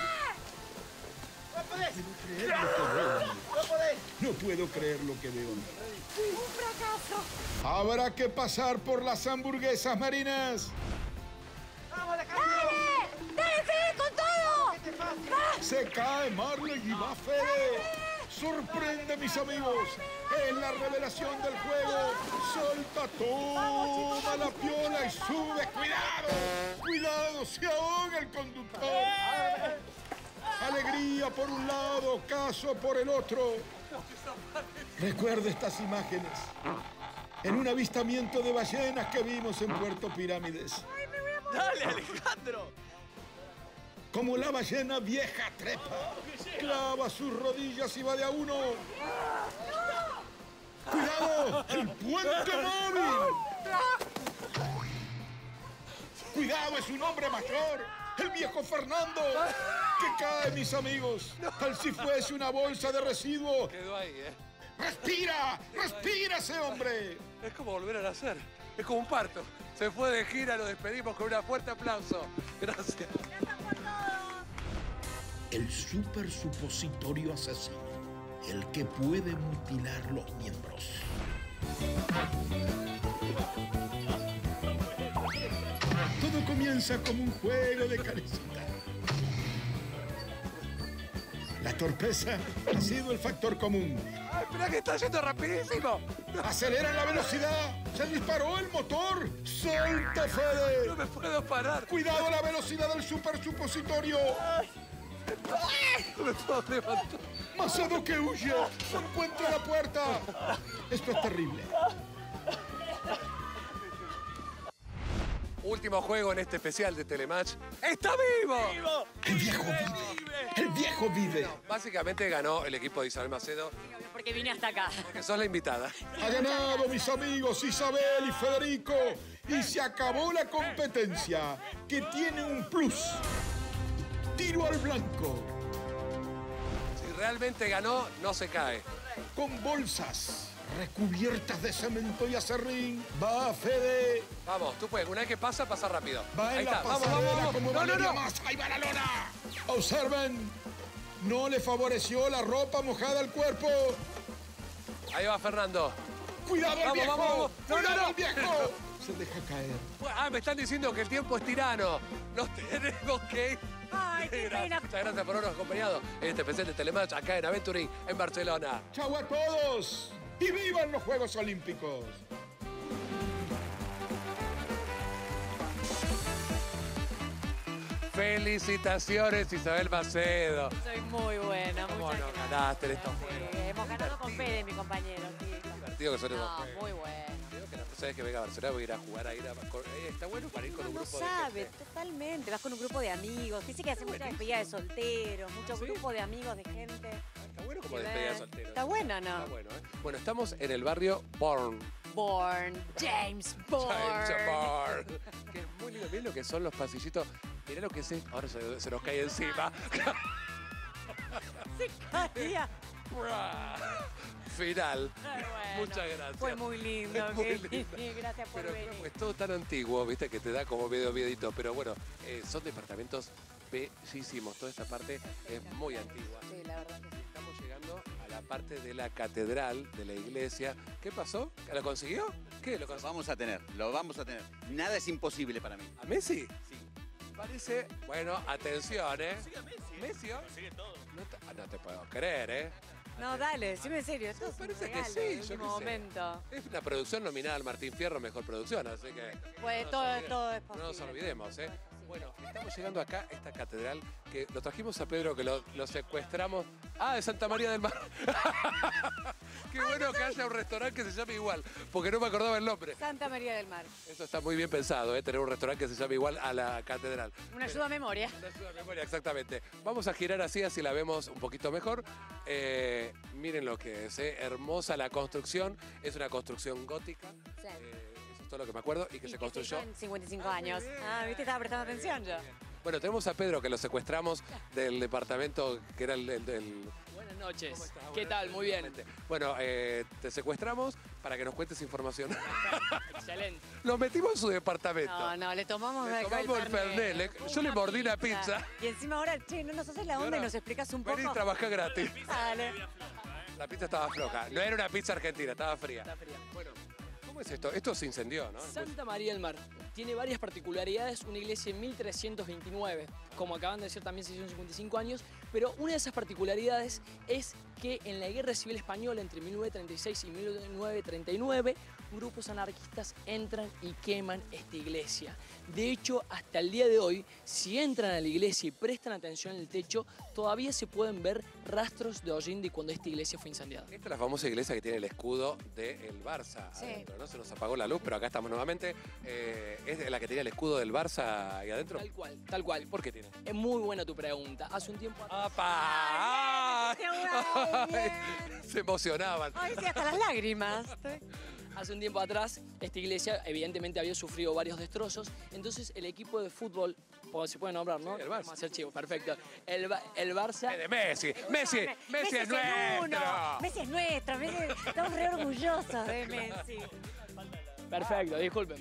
¡No podés! No podés! No puedo creer lo que veo. Un fracaso. Habrá que pasar por las hamburguesas marinas. ¡Vamos, Alejandro! ¡Dale, Fede, con todo! Se cae Marley y va Fede. Sorprende, mis amigos. Es la revelación del juego. Solta, toma la piola y sube. ¡Cuidado! ¡Cuidado! Se ahoga el conductor. Alegría por un lado, caso por el otro. Recuerda estas imágenes en un avistamiento de ballenas que vimos en Puerto Pirámides. ¡Dale, Alejandro! Como la ballena vieja trepa, clava sus rodillas y va de a uno. ¡Cuidado! ¡El puente móvil! ¡Cuidado! ¡Es un hombre mayor! ¡El viejo Fernando! ¡Que cae, mis amigos! ¡Tal si fuese una bolsa de residuos! Quedó ahí, ¿eh? ¡Respira! ¡Respira ese hombre! Es como volver a nacer. Es como un parto. Se fue de gira, lo despedimos con un fuerte aplauso. Gracias. El super supositorio asesino. El que puede mutilar los miembros. Todo comienza como un juego de carecita. La torpeza ha sido el factor común. ¡Ay, mirá que está yendo rapidísimo! ¡Aceleran la velocidad! ¡Se disparó el motor! ¡Suelta, ¡No Fede! me puedo parar! ¡Cuidado la velocidad del super supositorio! ¡No me puedo levantar! ¡Masado que huye! ¡No encuentra la puerta! Esto es terrible. Último juego en este especial de Telematch. ¡Está vivo! ¡El viejo vive! ¡El viejo vive! Básicamente ganó el equipo de Isabel Macedo, Porque vine hasta acá. porque sos la invitada. Ha ganado, mis amigos, Isabel y Federico. Y se acabó la competencia, que tiene un plus. Tiro al blanco. Si realmente ganó, no se cae. Con bolsas recubiertas de cemento y acerrín. Va Fede. Vamos, tú puedes. Una vez que pasa rápido. Va en Ahí la está. Vamos, pasarela vamos, como vamos. No, no, Valeria no. Más. ¡Ahí va la lona! Observen. No le favoreció la ropa mojada al cuerpo. Ahí va Fernando. ¡Cuidado el Vamos, viejo! vamos, vamos. No, ¡Cuidado no, no. el viejo! Se deja caer. Ah, me están diciendo que el tiempo es tirano. Nos tenemos que ir. Ay, qué pena. Muchas gracias por habernos acompañado en este especial de Telematch acá en Aventuring en Barcelona. ¡Chau a todos! ¡Y vivan los Juegos Olímpicos! Felicitaciones, Isabel Macedo. Soy muy buena, ¿Cómo muchas no gracias. ganaste en estos Sí, juegos? hemos ganado con Pérez, mi compañero, sí. Divertido que son esos No, juegos. muy bueno. Creo que la próxima vez que venga a Barcelona voy a ir a jugar ahí. Está bueno para ir con un No grupo sabe, de gente. totalmente. Vas con un grupo de amigos. Dice que hace mucha despedida de solteros, mucho ¿Sí? grupo de amigos, de gente. Está bueno como que despedida de ver. soltero. Está buena, ¿no? Está bueno, ¿eh? Bueno, estamos en el barrio Bourne. James Bourne. Que es muy lindo. Miren lo que son los pasillitos. Mirá lo que es. Ahora se nos cae encima. Se caía. Final. Bueno, Muchas gracias. Fue muy lindo. Es muy qué- lindo. Gracias por Pero venir. es todo tan antiguo, viste, que te da como medio miedito. Pero bueno, son departamentos bellísimos. Toda esta parte es muy antigua. Sí, la verdad que sí. Estamos llegando a la parte de la catedral, de la iglesia. ¿Qué pasó? ¿Lo consiguió? ¿Qué? ¿Lo Lo consiguió? vamos a tener, lo vamos a tener. Nada es imposible para mí. ¿A Messi? Sí. Parece, bueno, atención, ¿eh? Sigue a Messi. ¿Messi? Sigue todo. No te puedo creer, ¿eh? No, dale, decime en serio. Esto es un Parece que regalo, sí, el yo último qué sé. momento. Es una producción nominada al Martín Fierro, mejor producción, así que... Pues no todo, nos olvidemos. todo es No posible. nos olvidemos, ¿eh? Sí. Bueno, estamos llegando acá a esta catedral que lo trajimos a Pedro, que lo secuestramos. Ah, de Santa María del Mar. Qué bueno que haya un restaurante que se llame igual, porque no me acordaba el nombre. Santa María del Mar. Eso está muy bien pensado, ¿eh? Tener un restaurante que se llame igual a la catedral. Una ayuda a memoria. Una ayuda de memoria, exactamente. Vamos a girar así la vemos un poquito mejor. Miren lo que es, hermosa la construcción. Es una construcción gótica. Sí. Eso es todo lo que me acuerdo. Y que Y se que construyó. hizo en 55 años. Ah, viste, estaba prestando atención yo. Bueno, tenemos a Pedro que lo secuestramos del departamento que era el del... Buenas noches. ¿Cómo estás? ¿Qué Buenas tal? noches, Muy bien. nuevamente. Bueno, te secuestramos para que nos cuentes información. Excelente. Lo metimos en su departamento. No, le tomamos, Le acá tomamos el Fernet. Yo le mordí la pizza. Y encima ahora, che, no nos haces la onda ahora, y nos explicas un poco. Vení y trabajá gratis. Dale. La pizza estaba floja. No era una pizza argentina, estaba fría. Está fría. Bueno, ¿cómo es esto? Esto se incendió, ¿no? Santa María del Mar tiene varias particularidades, una iglesia en 1329, como acaban de decir también se hicieron 55 años, pero una de esas particularidades es que en la Guerra Civil Española entre 1936 y 1939, grupos anarquistas entran y queman esta iglesia. De hecho, hasta el día de hoy, si entran a la iglesia y prestan atención en el techo, todavía se pueden ver rastros de hollín de cuando esta iglesia fue incendiada. Esta es la famosa iglesia que tiene el escudo del Barça Sí. adentro, ¿no? Se nos apagó la luz, pero acá estamos nuevamente. ¿Es la que tenía el escudo del Barça ahí adentro? Tal cual, tal cual. ¿Por qué tiene? Es muy buena tu pregunta. Hace un tiempo atrás... ¡Apa! Ay, bien. Se emocionaban. Ay, sí, hasta las lágrimas. Hace un tiempo atrás, esta iglesia evidentemente había sufrido varios destrozos, entonces el equipo de fútbol, se puede nombrar, ¿no? Sí, el Barça. Vamos a hacer chivo, perfecto. El Barça... Es de Messi. Messi es el nuestro. uno. Messi es nuestro. Estamos re orgullosos de Messi. Perfecto, disculpen.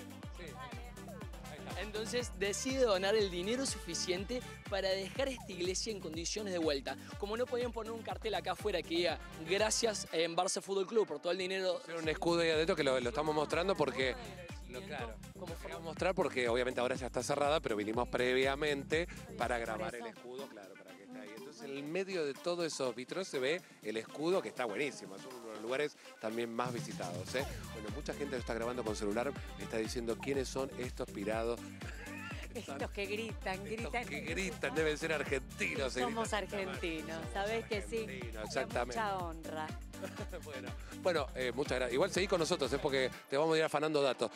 Entonces decide donar el dinero suficiente para dejar esta iglesia en condiciones de vuelta. Como no podían poner un cartel acá afuera que diga gracias en Barça Fútbol Club por todo el dinero... Tiene un escudo ahí adentro que lo estamos mostrando porque... Claro, Como lo queríamos mostrar porque obviamente ahora ya está cerrada, pero vinimos previamente para grabar el escudo, claro, para que esté ahí. Entonces, en el medio de todos esos vitros se ve el escudo, que está buenísimo. Es uno de los lugares también más visitados, ¿eh? Bueno, mucha gente lo está grabando con celular, me está diciendo quiénes son estos pirados. Estos que gritan, gritan. Que gritan, deben ser argentinos. Somos argentinos, ¿sabés que sí? Argentinos, exactamente. Mucha honra. Bueno, muchas gracias. Igual seguí con nosotros, es porque te vamos a ir afanando datos.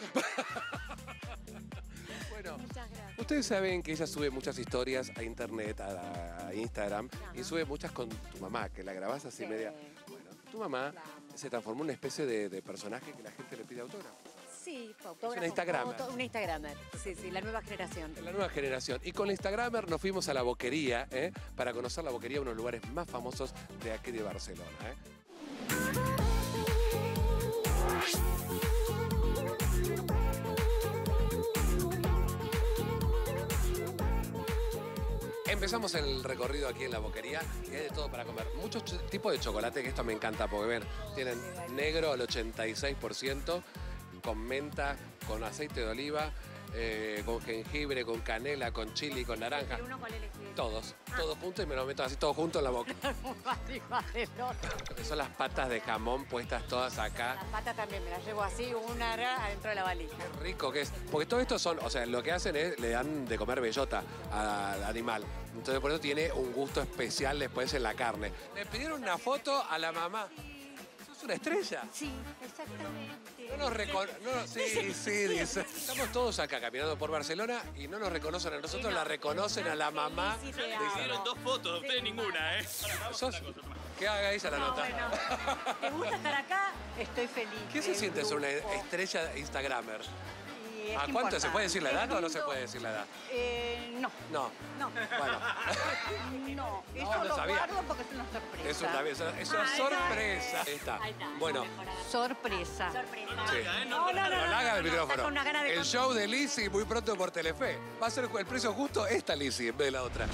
Bueno, Muchas gracias. ustedes saben que ella sube muchas historias a internet, a Instagram, y sube muchas con tu mamá, que la grabás así Sí. media. Bueno, tu mamá La amo. se transformó en una especie de personaje que la gente le pide autógrafo. Sí, autógrafo, una Instagramer. foto, una Instagramer. Sí, sí, la nueva generación. En la nueva generación. Y con la Instagramer nos fuimos a la Boquería, para conocer la Boquería, uno de los lugares más famosos de aquí de Barcelona. Empezamos el recorrido aquí en la Boquería y hay de todo para comer. Muchos tipos de chocolate, que esto me encanta porque ven, tienen negro al 86%, con menta, con aceite de oliva, con jengibre, con canela, con chili, con naranja. ¿Y uno cuál elegí? Todos juntos y me los meto así todos juntos en la boca. Igual del otro. Son las patas de jamón puestas todas acá. Las patas también me las llevo así, una adentro de la valija. Qué rico que es. Porque todo esto son, o sea, lo que hacen es, le dan de comer bellota al animal. Entonces por eso tiene un gusto especial después en la carne. Le pidieron una foto a la mamá. ¿Sos una estrella? Sí, exactamente. No nos reconoce. Sí, dice. Estamos todos acá caminando por Barcelona y no nos reconocen a nosotros, la reconocen a la mamá. Sí, Me pidieron 2 fotos, ustedes ninguna, ¿eh? ¿Sos? Que haga ella la nota. Bueno, ¿te gusta estar acá? Estoy feliz. ¿Qué se del siente ser una grupo. estrella instagramer? Y es ¿A cuánto? ¿Se puede decir la edad El o no se mundo- puede decir la edad? No, No. no. Bueno, No, eso no lo sabía. guardo porque es una sorpresa. es una sorpresa. Ahí está. Bueno, Sorpresa. Sorpresa. sí. No, No la haga el está micrófono. con una gana de El show de Lizzy muy pronto por Telefe. Va a ser el precio justo esta Lizzy en vez de la otra.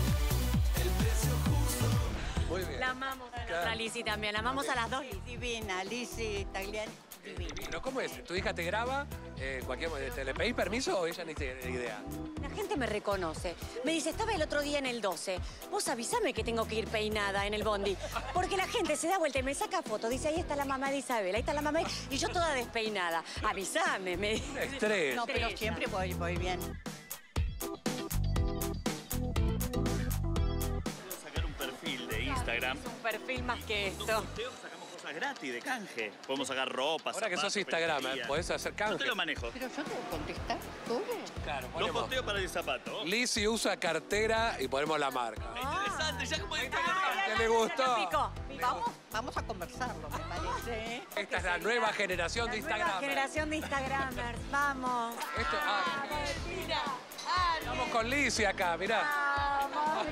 Muy bien. La amamos a la otra Lizzy también, la amamos a las dos. Divina, Lizzy Tagliani, divina. Divino. ¿Cómo es? ¿Tu hija te graba? ¿Le pedís permiso o ella ni tiene idea? La gente me reconoce. Me dice, estaba el otro día en el 12. Vos avísame que tengo que ir peinada en el bondi. Porque la gente se da vuelta y me saca fotos. Dice, ahí está la mamá de Isabel, ahí está la mamá de... Y yo toda despeinada. Avísame, me dice. Estrés. No, pero siempre voy bien. Puedo sacar un perfil de Instagram. Es un perfil más que Con esto. posteos sacamos cosas gratis de canje. Podemos sacar ropa, Ahora que sos zapatos, Instagramer, peluquería. podés hacer Yo canje. te lo manejo. Pero yo tengo que contestar todo. Claro, Los ponemos. posteos para el zapato. Lizzy usa cartera y ponemos la marca. Interesante, ya como ¿Qué le gustó? Vamos a conversarlo, me parece. ¿Eh? Esta es la nueva generación de La nueva Instagram. generación de Instagramers. Vamos. Esto, estamos con Lizzy acá, mirá. Vamos.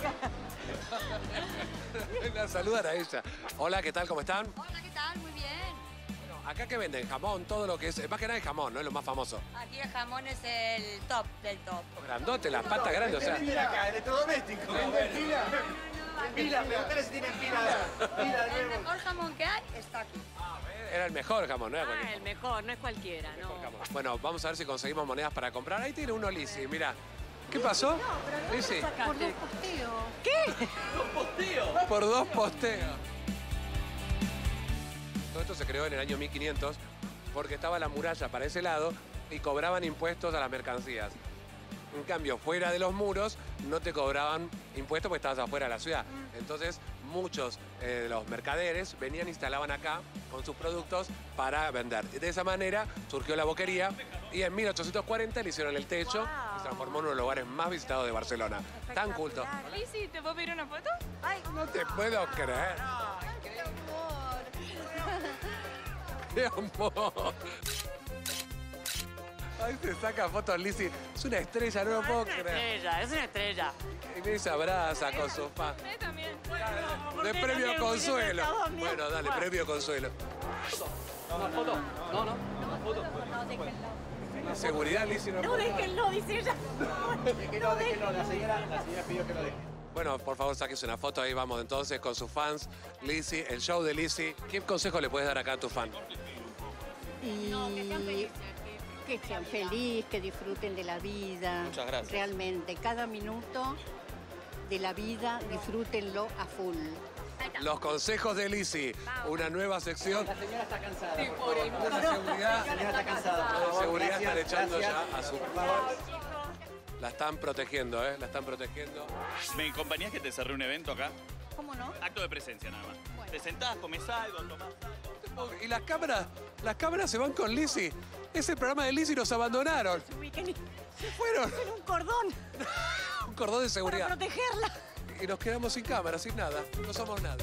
Venga a saludar a ella. Hola, ¿qué tal? ¿Cómo están? Hola, ¿qué tal? Muy bien. Acá que venden jamón, todo lo que es. Más que nada el jamón, ¿no? Es lo más famoso. Aquí el jamón es el top del top. Grandote, las patas grandes, o sea. Pila acá, electrodoméstico. Pila, pregúntale si tienen pila. El mejor jamón que hay está aquí. Era el mejor jamón, ¿no? Era Ah, cualquier el mejor, no es cualquiera, ¿no? jamón. Bueno, vamos a ver si conseguimos monedas para comprar. Ahí tiene uno Lizzy, mira. ¿Qué pasó? Lizzy, Por dos posteos. por 2 posteos. Todo esto se creó en el año 1500 porque estaba la muralla para ese lado y cobraban impuestos a las mercancías. En cambio, fuera de los muros no te cobraban impuestos porque estabas afuera de la ciudad. Entonces, muchos de los mercaderes venían e instalaban acá con sus productos para vender. De esa manera surgió la boquería y en 1840 le hicieron el techo y se transformó en uno de los lugares más visitados de Barcelona. Tan culto. Lizzy, ¿te puedo pedir una foto? No te puedo creer. ¡Qué amor! Ahí se saca fotos Lizzy. Es una estrella, no lo puedo creer. Es una estrella. Y me se abraza con su fan. Usted también. De premio consuelo. Bueno, dale, premio consuelo. ¿Una foto? No. Seguridad, Lizzy, no No, puedo. déjenlo, dice ella. Déjenlo, la señora pidió que lo deje. Bueno, por favor, sáquese una foto. Ahí vamos entonces con sus fans. Lizzy, el show de Lizzy. ¿Qué consejo le puedes dar acá a tu fan? Y que sean felices, que disfruten de la vida. Muchas gracias. Realmente, cada minuto de la vida, disfrútenlo a full. Los consejos de Lizzy. Una nueva sección. La señora está cansada. La seguridad. La señora está cansada. La seguridad está Gracias, echando gracias. ya a su... Por favor. La están protegiendo, ¿eh? La están protegiendo. ¿Me acompañás que te cerré un evento acá? ¿Cómo no? Acto de presencia nada más. Te sentás, comés algo, tomás algo. Y las cámaras se van con Lizzy. Es el programa de Lizzy y nos abandonaron. Se fueron. Un cordón Un cordón de para seguridad. protegerla. Y nos quedamos sin cámara, sin nada. No somos nada.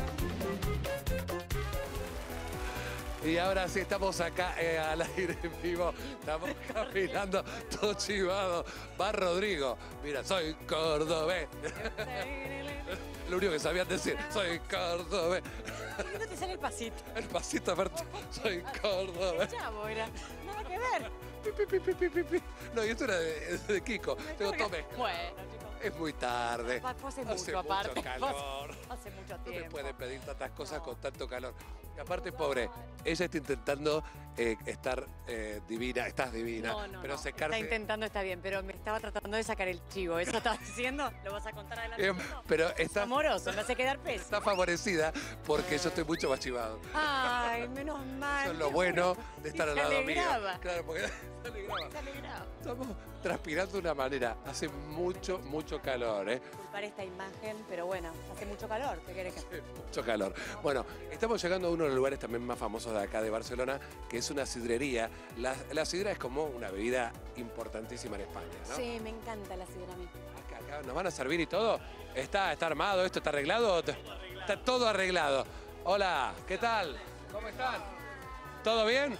Y ahora sí, estamos acá al aire en vivo. Estamos caminando todo chivado. Va Rodrigo. Mira, soy cordobés. Lo único que sabían decir, soy cordobés. ¿Por no te sale el pasito? El pasito aparte, soy cordobés. Chavo, era. Nada que ver. Pi, pi, pi, pi, pi, pi, pi. No, y esto era de Kiko. Tengo todo mezcla. Bueno, chicos. Es muy tarde. Fue hace mucho, aparte. calor. Hace mucho No me tiempo. pueden pedir tantas cosas con tanto calor. Y aparte, pobre, ella está intentando estar divina, estás divina, No, pero no. secarse... Está intentando, está bien, pero me estaba tratando de sacar el chivo. ¿Eso estás diciendo? ¿Lo vas a contar adelante? Pero está, Amoroso, me hace quedar peso. está favorecida porque yo estoy mucho más chivado. Ay, menos mal. Eso es lo bueno de estar al lado mío. alegraba. Claro, porque se alegraba. Se alegraba. Estamos transpirando de una manera. Hace mucho, mucho calor, ¿eh? Disculpar esta imagen, pero bueno, hace mucho calor. ¿Qué querés que...? Mucho calor. Bueno, estamos llegando a uno de los lugares también más famosos de acá de Barcelona, que es una sidrería. La sidra es como una bebida importantísima en España, ¿no? Sí, me encanta la sidra a mí. Acá nos van a servir y todo. ¿Está armado esto? ¿Está arreglado? Está todo arreglado. Hola, ¿qué tal? ¿Cómo están? ¿Todo bien?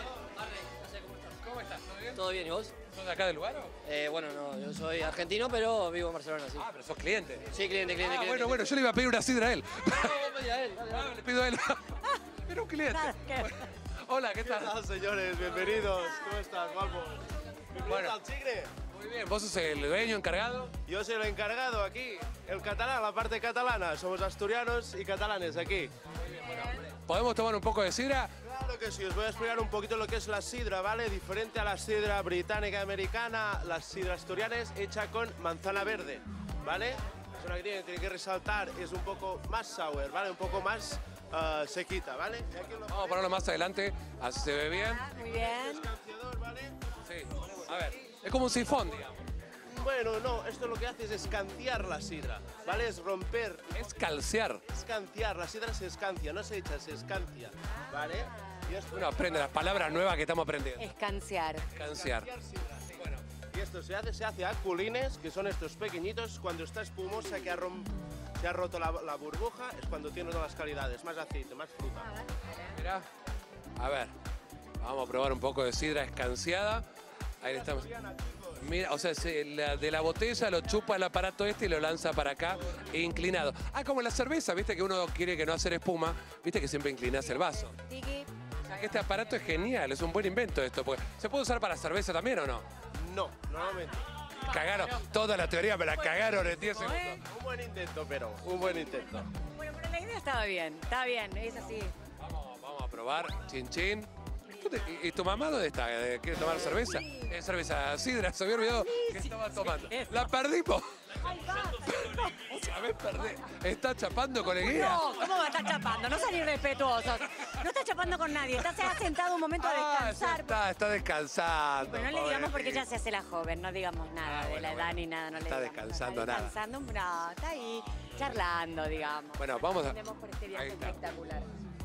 ¿Cómo estás? ¿Todo bien? ¿Todo bien y vos? ¿Sos de acá del lugar? Bueno, no, yo soy argentino, pero vivo en Barcelona, sí. Ah, pero sos cliente. Sí, cliente. Bueno, yo le iba a pedir una sidra a él. No, pedí a él, dale, dale. Le pido a él. Era un cliente. Nada, ¿qué? Hola, ¿qué tal? señores? Bienvenidos. ¿Cómo estás, guapo? Bueno. al Tigre. Muy bien, ¿vos sos el dueño, encargado? Yo soy el encargado aquí, el catalán, la parte catalana. Somos asturianos y catalanes aquí. ¿Podemos tomar un poco de sidra? Claro que sí, os voy a explicar un poquito lo que es la sidra, ¿vale? Diferente a la sidra británica y americana, la sidra asturiana es hecha con manzana verde, ¿vale? Es una que tiene que resaltar, es un poco más sour, ¿vale? Un poco más sequita, ¿vale? Y aquí Vamos a ponerlo más adelante, así se ve bien. Muy bien. escanciador, ¿vale? Sí. A ver, es como un sifón, digamos. Bueno, no, esto lo que hace es escanciar la sidra, ¿vale? Es romper, Es calcear. escanciar, la sidra se escancia, no se echa, se escancia, ¿vale? Y esto Uno aprende las palabras nuevas que estamos aprendiendo. Escanciar. Calcear. Bueno, y esto se hace a culines, que son estos pequeñitos. Cuando está espumosa, que se ha roto la burbuja, es cuando tiene todas las calidades, más aceite, más fruta. Mirá. A ver, vamos a probar un poco de sidra escanciada. Ahí le estamos. Mira, o sea, de la botella lo chupa el aparato este y lo lanza para acá, inclinado. Ah, como la cerveza, viste que uno quiere que no hacer espuma, viste que siempre inclinás el vaso. Tiki. O sea, que este aparato es genial, es un buen invento esto, porque ¿se puede usar para cerveza también o no? No, normalmente. Cagaron, toda la teoría me la cagaron en 10 segundos. Un buen intento, pero un buen intento. Bueno, pero la idea estaba bien, es así. Vamos a probar, chin chin. ¿Y tu mamá dónde está? ¿Quiere tomar cerveza? Cerveza, sidra, se había olvidado que estaba tomando. ¡La perdimos! ¿Sabés perder? ¿Está chapando con el guía? No, ¿cómo va a estar chapando? No sean irrespetuosos. No está chapando con nadie, se ha sentado un momento a descansar. Está descansando. Bueno, no le digamos porque pobrecito. ella se hace la joven, no digamos nada de la edad ni nada. No le Está digamos. descansando Está nada. descansando, no, está ahí charlando, digamos. Bueno, vamos a... Tenemos por este viaje Ahí está. espectacular.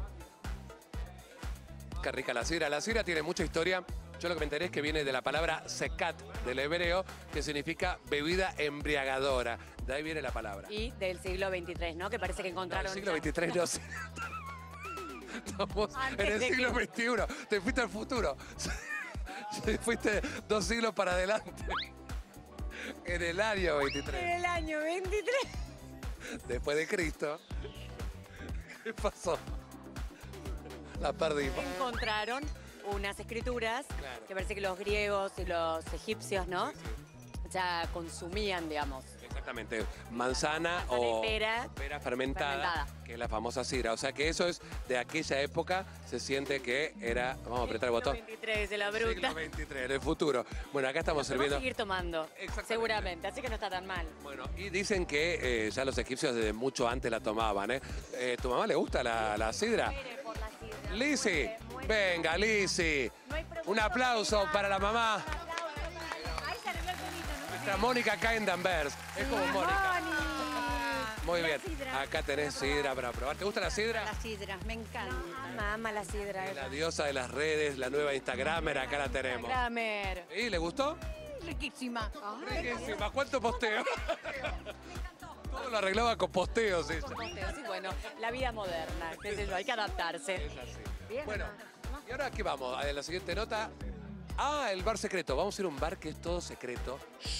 Qué rica la sidra. La sidra tiene mucha historia. Yo lo que me enteré es que viene de la palabra secat, del hebreo, que significa bebida embriagadora. De ahí viene la palabra. Y del siglo XXIII, ¿no? Que parece que No, encontraron... el siglo ya- XXIII no sé. Estamos Antes en el de que- siglo XXI. Te fuiste al futuro. Te fuiste 2 siglos para adelante. En el año En 23. el año 23. Después de Cristo. ¿Qué pasó? La perdimos. Encontraron unas escrituras Claro. que parece que los griegos y los egipcios, ¿no? Ya consumían, digamos. Exactamente. Manzana Manzana o y pera fermentada, que es la famosa sidra. O sea que eso es de aquella época. Se siente que era... Vamos a apretar el botón. 23 de la bruta. Siglo XXIII, en el futuro. Bueno, acá estamos Vamos a sirviendo... seguir tomando, Exactamente. seguramente, así que no está tan mal. Bueno, y dicen que ya los egipcios desde mucho antes la tomaban, ¿eh? ¿Tu mamá le gusta la sidra? Muere por la sidra. Lizzy, Muere. venga, Lizzy. No hay problema. Un aplauso para la mamá. Ahí se arregló el tonito, ¿no? Nuestra Mónica Caendanvers. Es como Mónica. Muy La bien. sidra. Acá tenés sidra para probar. ¿Te gusta la sidra? Las sidras, me encanta. Ama la sidra. La diosa de las redes, la nueva Instagramer, acá la tenemos. Kramer. ¿Y le gustó? Riquísima. Riquísima. ¿Cuánto posteo? Todo lo arreglaba con posteos ella. Sí, bueno, la vida moderna, qué sé yo, hay que adaptarse. Es así. Bien, Bueno, mamá. ¿y ahora qué vamos? A la siguiente nota. Ah, el bar secreto. Vamos a ir a un bar que es todo secreto.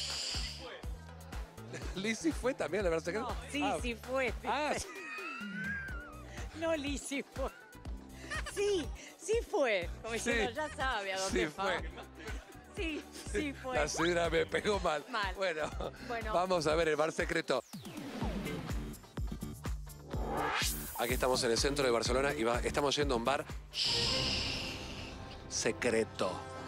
¿Lizzy fue también al bar secreto? No, sí, Ah, sí fue. Ah, sí. No, Lizzy fue. Sí, sí fue. Como diciendo, Sí. ya sabe a dónde Sí va. fue. Sí, sí fue. La sidra me pegó mal. Mal. Bueno, Bueno. vamos a ver el bar secreto. Aquí estamos en el centro de Barcelona y estamos yendo a un bar secreto.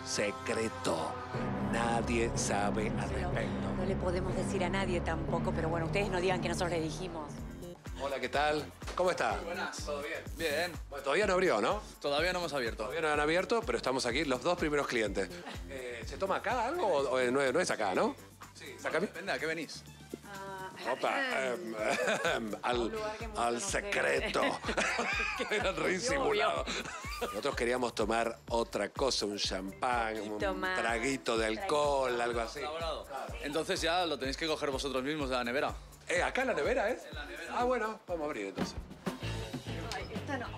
Nadie sabe al respecto. No le podemos decir a nadie tampoco, pero bueno, ustedes no digan que nosotros le dijimos. Hola, ¿qué tal? ¿Cómo está? Buenas. ¿Todo bien? Bien. Bueno, todavía no abrió, ¿no? Todavía no hemos abierto. Todavía no han abierto, pero estamos aquí, los 2 primeros clientes. ¿Se toma acá algo o no es acá, no? Sí, ¿saca? Depende, ¿a qué venís? Opa, al secreto. Era re disimulado. Nosotros queríamos tomar otra cosa, un champán, un traguito de alcohol, algo así. Entonces ya lo tenéis que coger vosotros mismos de la nevera. ¿Acá en la nevera, eh? En la nevera. Ah, bueno, vamos a abrir entonces. Ay, esta no.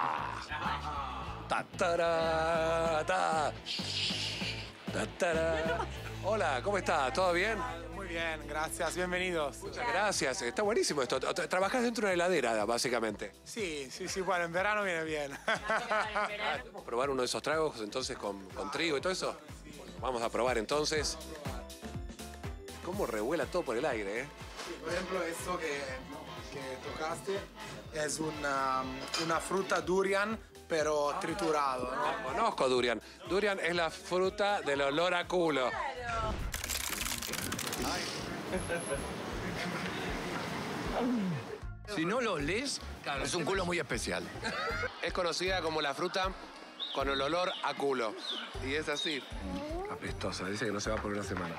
Ta, tara, ta. Ta, tara. Hola, ¿cómo está? ¿Todo bien? Muy bien, gracias, bienvenidos. Muchas gracias, está buenísimo esto. Trabajás dentro de una heladera, básicamente. Sí, bueno, en verano viene bien. ¿Podemos probar uno de esos tragos entonces con trigo y todo eso? Bueno, vamos a probar entonces. ¿Cómo revuela todo por el aire, eh? Por ejemplo, esto que tocaste es una fruta durian, pero triturado, ¿no? Conozco durian. Durian es la fruta del olor a culo. Si no los lees, claro, es un culo muy especial. Es conocida como la fruta con el olor a culo. Y es así. Apestosa, dice que no se va por una semana.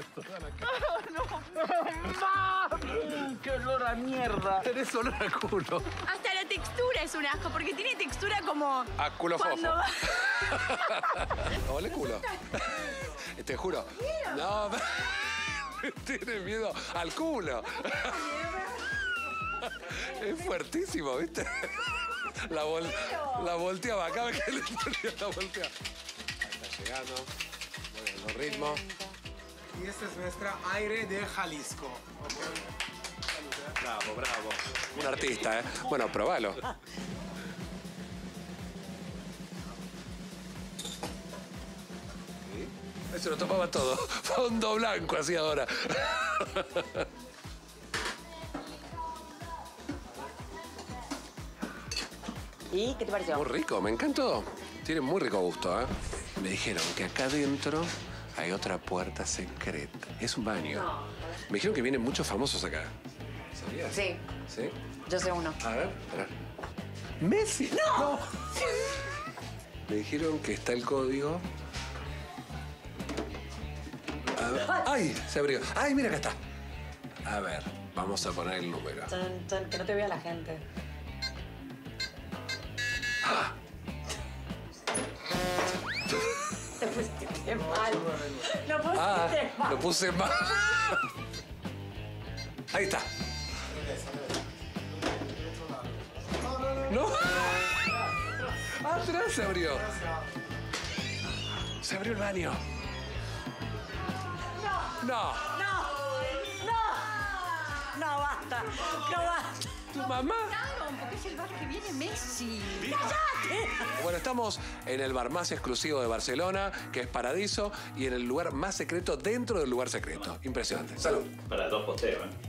¡Qué olor a mierda! Tenés olor a culo. Hasta la textura es un asco, porque tiene textura como... A culo fofo. cuando... Ole culo. Te juro. No, tiene miedo al culo. Es fuertísimo, ¿viste? La volteaba acá, ves que la voltea. Está llegando. Muy bien, los ritmos. Y este es nuestra aire de Jalisco. Bravo, bravo. Un artista, ¿eh? Bueno, probalo. Eso lo tomaba todo. Fondo blanco así ahora. ¿Y qué te pareció? Muy rico, me encantó. Tiene muy rico gusto, ¿eh? Me dijeron que acá adentro hay otra puerta secreta. Es un baño. No. Me dijeron que vienen muchos famosos acá. ¿Sabías? Sí. ¿Sí? Yo sé uno. A ver. ¡Messi! ¡No! Me dijeron que está el código. A ver. ¡Ay! Se abrió. ¡Ay, mira, acá está! A ver, vamos a poner el número. Que no te vea la gente. ¡Ah! Te pusiste mal. Lo pusiste mal. Lo puse mal. Ahí está. ¿No? Atrás se abrió. Se abrió el baño. No. No, basta. No basta. ¿Tu mamá? Claro, porque es el bar que viene Messi. ¡Cállate! Bueno, estamos en el bar más exclusivo de Barcelona, que es Paradiso, y en el lugar más secreto dentro del lugar secreto. Impresionante. Salud. Para 2 posteos, ¿eh?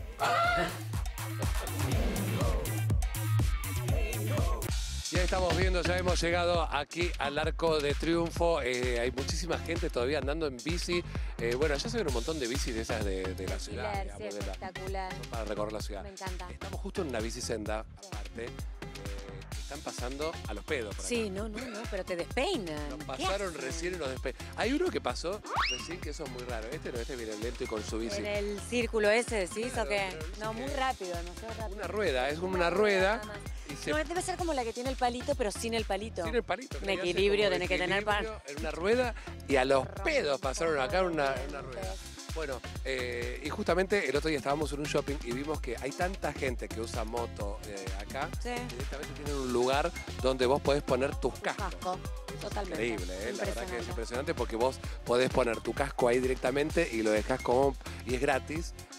Ya estamos viendo, ya hemos llegado aquí al Arco de Triunfo. Hay muchísima gente todavía andando en bici. Bueno, ya se ven un montón de bicis de esas de la ciudad. Sí, digamos, espectacular. para recorrer la ciudad. Me encanta. Estamos justo en una bicisenda, aparte. Están pasando a los pedos por acá. Sí, no, pero te despeinan. Nos ¿Qué pasaron hacen? recién y nos despeinan. Hay uno que pasó recién que eso es muy raro. Este viene lento y con su bici. En el círculo ese, ¿decís o qué? No, muy rápido, demasiado rápido. Una rueda, es como una rueda. Nada más. Y se... No, debe ser como la que tiene el palito, pero sin el palito. Sin el palito. Un equilibrio tenés que tener para... En una rueda y a los pedos pasaron acá una rueda. Bueno, y justamente el otro día estábamos en un shopping y vimos que hay tanta gente que usa moto acá, que directamente tienen un lugar donde vos podés poner tus cascos. Totalmente. Increíble, la verdad que es impresionante porque vos podés poner tu casco ahí directamente y lo dejás como... y es gratis.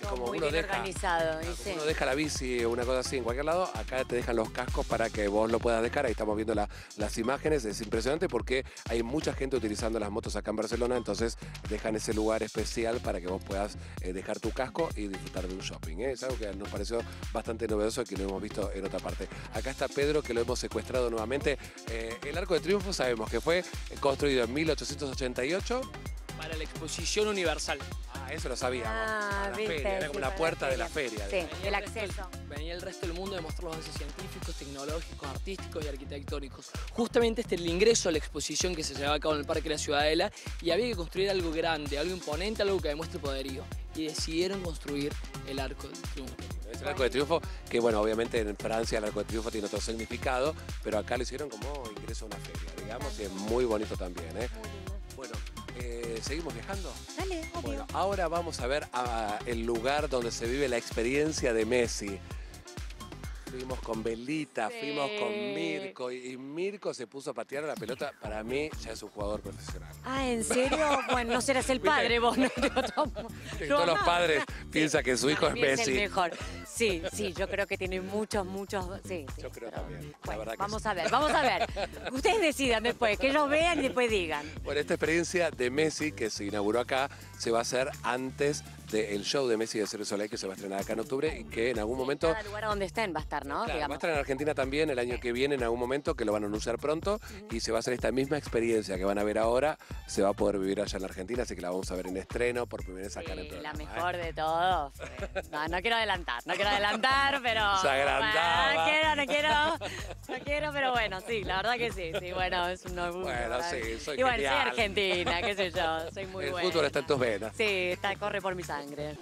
como muy uno bien deja, organizado. Y sí. uno deja la bici o una cosa así en cualquier lado, acá te dejan los cascos para que vos lo puedas dejar. Ahí estamos viendo las imágenes, es impresionante porque hay mucha gente utilizando las motos acá en Barcelona, entonces dejan ese lugar especial para que vos puedas dejar tu casco y disfrutar de un shopping. Es algo que nos pareció bastante novedoso y que no hemos visto en otra parte. Acá está Pedro, que lo hemos secuestrado nuevamente. El Arco de Triunfo sabemos que fue construido en 1888. Para la Exposición Universal. Ah, eso lo sabíamos. Ah, la viste, feria, era sí, como la para puerta la de la feria. Sí, el acceso. Venía el resto del mundo a demostrar los avances científicos, tecnológicos, artísticos y arquitectónicos. Justamente este es el ingreso a la exposición que se llevaba a cabo en el Parque de la Ciudadela y había que construir algo grande, algo imponente, algo que demuestre poderío. Y decidieron construir el Arco del Triunfo. Es el Arco de Triunfo, que bueno, obviamente en Francia el Arco de Triunfo tiene otro significado, pero acá lo hicieron como ingreso a una feria, digamos, y es muy bonito también, ¿eh? Bueno, ¿seguimos viajando? Dale, obvio. Bueno, ahora vamos a ver el lugar donde se vive la experiencia de Messi. Fuimos con Belita, Sí. fuimos con Mirko y Mirko se puso a patear la pelota. Para mí ya es un jugador profesional. Ah, ¿en serio? Bueno, no serás el padre vos, ¿no? Todos los padres piensan que su hijo es Para mí es el Messi. mejor. Sí, sí, yo creo que tiene muchos. Sí, sí. Yo creo también. La Bueno, verdad que vamos sí. a ver, vamos a ver. Ustedes decidan después, que ellos vean y después digan. Bueno, esta experiencia de Messi que se inauguró acá se va a hacer antes del show de Messi de Cirque du Soleil que se va a estrenar acá en octubre y que en algún momento... Cada lugar donde estén va a estar, ¿no? Claro, va a Digamos. estar en Argentina también el año que viene en algún momento, que lo van a anunciar pronto, y se va a hacer esta misma experiencia que van a ver ahora, se va a poder vivir allá en la Argentina, así que la vamos a ver en estreno por primera vez acá en el Sí, programa. la mejor de todos. No quiero adelantar, pero... Se agrandaba. No quiero, pero bueno, sí, la verdad que sí, bueno, es un orgullo. Bueno, ¿verdad? sí, soy Y bueno, soy genial. argentina, qué sé yo, soy muy El buena. fútbol está en tus venas. Sí, corre por mi sangre.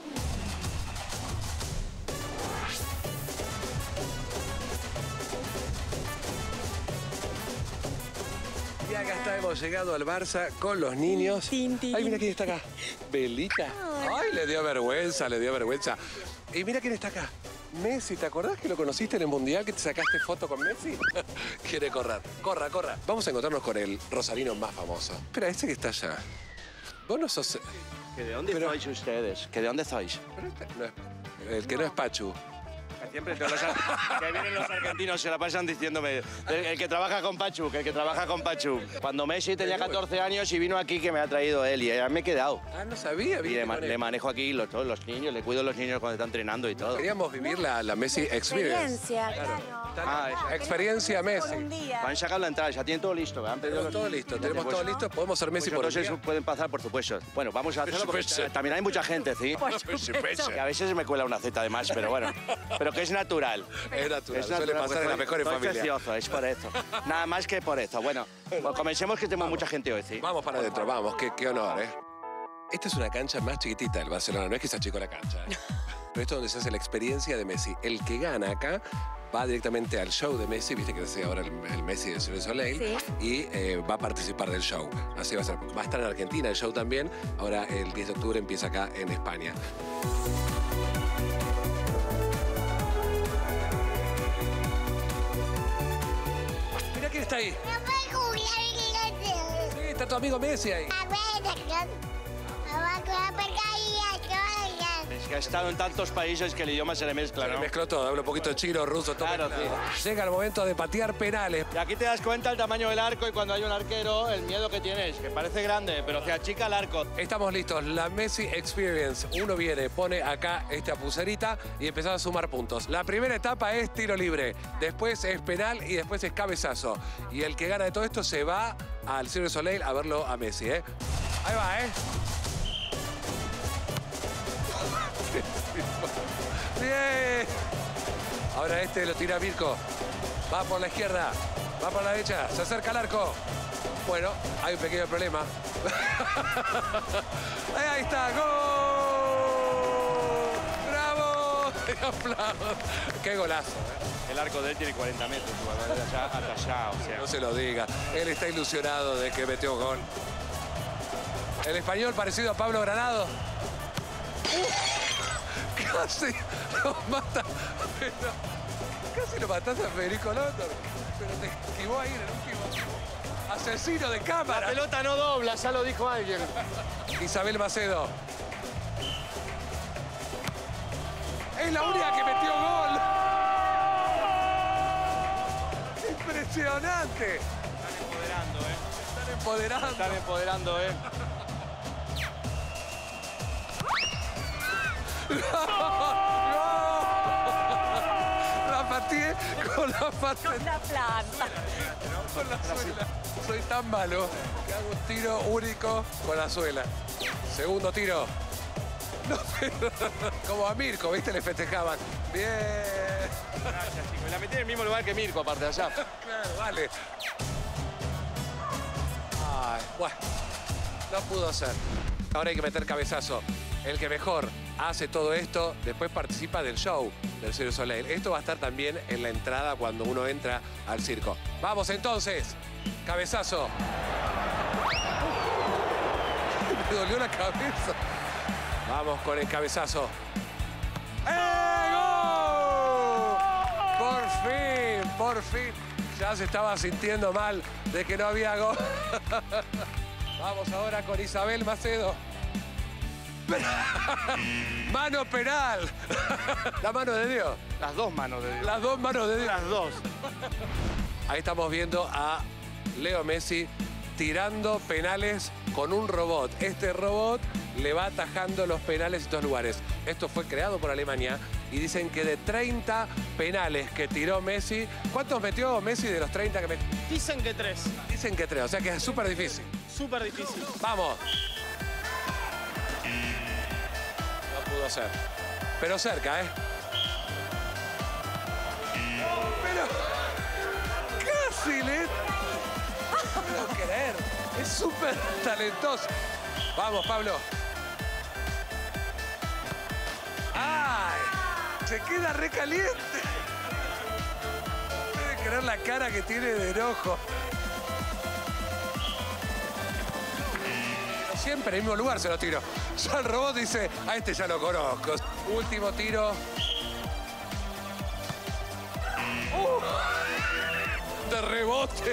Y acá está, hemos llegado al Barça con los niños. Ay, mira quién está acá. Belita. Ay, le dio vergüenza, le dio vergüenza. Y mira quién está acá. Messi, ¿te acordás que lo conociste en el Mundial, que te sacaste foto con Messi? Quiere correr. Corra. Vamos a encontrarnos con el rosarino más famoso. Espera, este que está allá. Vos no sos... ¿Que de dónde sois ustedes? ¿Que de dónde sois? Pero este no es... El que no es Pachu. Siempre que vienen los argentinos se la pasan diciéndome el que trabaja con Pachu, que el que trabaja con Pachu. Cuando Messi tenía 14 años y vino aquí que me ha traído él y ya me he quedado. Ah, no sabía. Y le manejo aquí todos los niños, le cuido a los niños cuando están entrenando y todo. Queríamos vivir la Messi Experience. Experiencia, claro. Experiencia Messi. Un día. Han sacado la entrada, ya tienen todo listo. Han pedido Tenemos todo listo, tenemos todo listo. Podemos ser Messi por un entonces día. pueden pasar, por supuesto. Bueno, vamos a hacerlo porque también hay mucha gente, ¿sí? Que a veces me cuela una Z de más, pero bueno. Pero que es natural. Es natural, suele pasar en las mejores Soy familias. precioso, es por eso. Nada más que por eso. Bueno, pues comencemos que tenemos mucha gente hoy, ¿sí? Vamos para adentro, vamos, qué honor, ¿eh? Esta es una cancha más chiquitita del Barcelona, no es que sea chico la cancha, ¿eh? Pero esto es donde se hace la experiencia de Messi. El que gana acá va directamente al show de Messi, viste que es ahora el Messi de Cirque du Soleil, y va a participar del show. Así va a ser. Va a estar en Argentina el show también. Ahora el 10 de octubre empieza acá en España. Mira quién está ahí. Sí, está tu amigo Messi ahí. Es que ha estado en tantos países que el idioma se le mezcla, Se ¿no? mezcló todo, habla un poquito chino, ruso, todo. Claro, mezclado. Llega el momento de patear penales. Y aquí te das cuenta el tamaño del arco y cuando hay un arquero, el miedo que tienes, que parece grande, pero se achica el arco. Estamos listos, la Messi Experience. Uno viene, pone acá esta pulserita y empezás a sumar puntos. La primera etapa es tiro libre, después es penal y después es cabezazo. Y el que gana de todo esto se va al Cirque du Soleil a verlo a Messi, ¿eh? Ahí va, ¿eh? ¡Bien! Ahora este lo tira Mirko. Va por la izquierda, va por la derecha, se acerca al arco. Bueno, hay un pequeño problema. Ahí está, ¡gol! ¡Bravo! ¡Aplausos! ¡Qué golazo! El arco de él tiene 40 metros, allá, hasta allá, o sea. No se lo diga. Él está ilusionado de que metió gol. El español parecido a Pablo Granado. Casi lo mata. Casi lo mataste a Federico López. Pero te esquivó ahí en el último. Asesino de cámara. La pelota no dobla, ya lo dijo alguien. Isabel Macedo. Es la única que metió gol. Impresionante. Están empoderando, Están empoderando, La pateé con la pata. Con la planta. Con la suela. Soy tan malo que hago un tiro único con la suela. Segundo tiro. No, pero como a Mirko, ¿viste? Le festejaban. Bien. Gracias, chicos. La metí en el mismo lugar que Mirko, aparte de allá. Claro, vale. Ay, bueno. No pudo ser. Ahora hay que meter cabezazo. El que mejor hace todo esto, después participa del show del Cirque du Soleil. Esto va a estar también en la entrada cuando uno entra al circo. Vamos entonces. Cabezazo. Me dolió la cabeza. Vamos con el cabezazo. ¡Gol! Por fin. Ya se estaba sintiendo mal de que no había gol. Vamos ahora con Isabel Macedo. Mano penal. La mano de Dios. Las dos manos de Dios. Las dos manos de Dios. Las dos. Ahí estamos viendo a Leo Messi tirando penales con un robot. Este robot le va atajando los penales en estos lugares. Esto fue creado por Alemania y dicen que de 30 penales que tiró Messi, ¿cuántos metió Messi de los 30 que metió? Dicen que 3. Dicen que 3, o sea que es súper difícil. Súper difícil. Vamos. No pudo ser. Pero cerca, ¿eh? Pero casi le... No puedo creer. Es súper talentoso. Vamos, Pablo. ¡Ay! Se queda recaliente. No puede creer la cara que tiene de enojo. Siempre en el mismo lugar se lo tiro. Ya el robot dice, a este ya lo conozco. Último tiro. De rebote.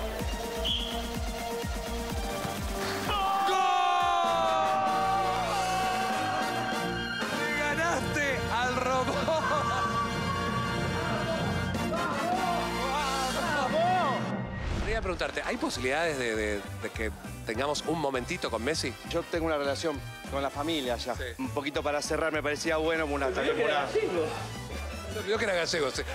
Quería preguntarte, ¿hay posibilidades de que tengamos un momentito con Messi? Yo tengo una relación con la familia ya. Sí. Un poquito para cerrar me parecía bueno también una... Se olvidó que era gallego, sí.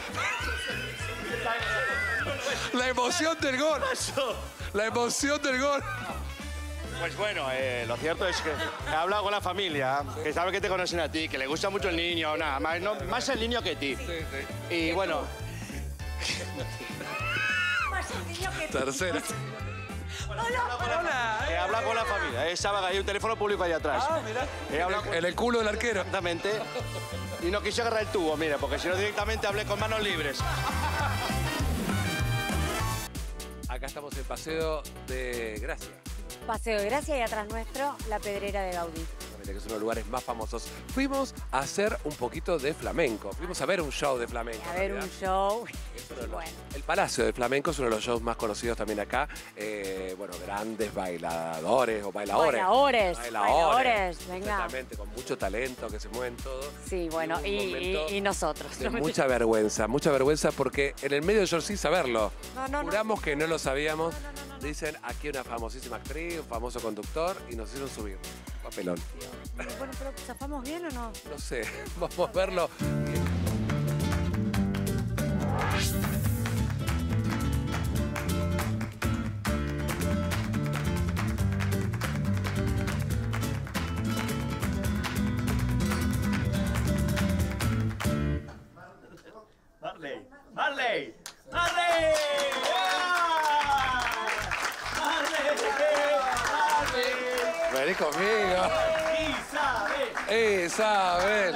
La emoción del gol. La emoción del gol. Pues bueno, lo cierto es que he hablado con la familia, que sabe que te conocen a ti, que le gusta mucho el niño, nada más, no, más el niño que ti. Sí. Y bueno... Tercera. Hola. He hablado con la familia. Estaba hay un teléfono público ahí atrás. Ah, mira. En el culo del arquero. Exactamente. Y no quise agarrar el tubo, mira, porque si no directamente hablé con manos libres. Acá estamos en Paseo de Gracia. Paseo de Gracia y atrás nuestro, la Pedrera de Gaudí. Que es uno de los lugares más famosos. Fuimos a hacer un poquito de flamenco. Fuimos a ver un show de flamenco. A ver un show. Bueno. El Palacio de Flamenco es uno de los shows más conocidos también acá. Bueno, grandes bailadores o bailadores. Bailadores, venga. Exactamente, con mucho talento, que se mueven todos. Sí, bueno, y nosotros. De mucha vergüenza porque en el medio yo sin saberlo. Juramos que no lo sabíamos. Dicen aquí una famosísima actriz, un famoso conductor y nos hicieron subir. Papelón. Bueno, pero ¿zafamos bien o no? No sé, vamos a verlo. Marley. Vení conmigo. Isabel.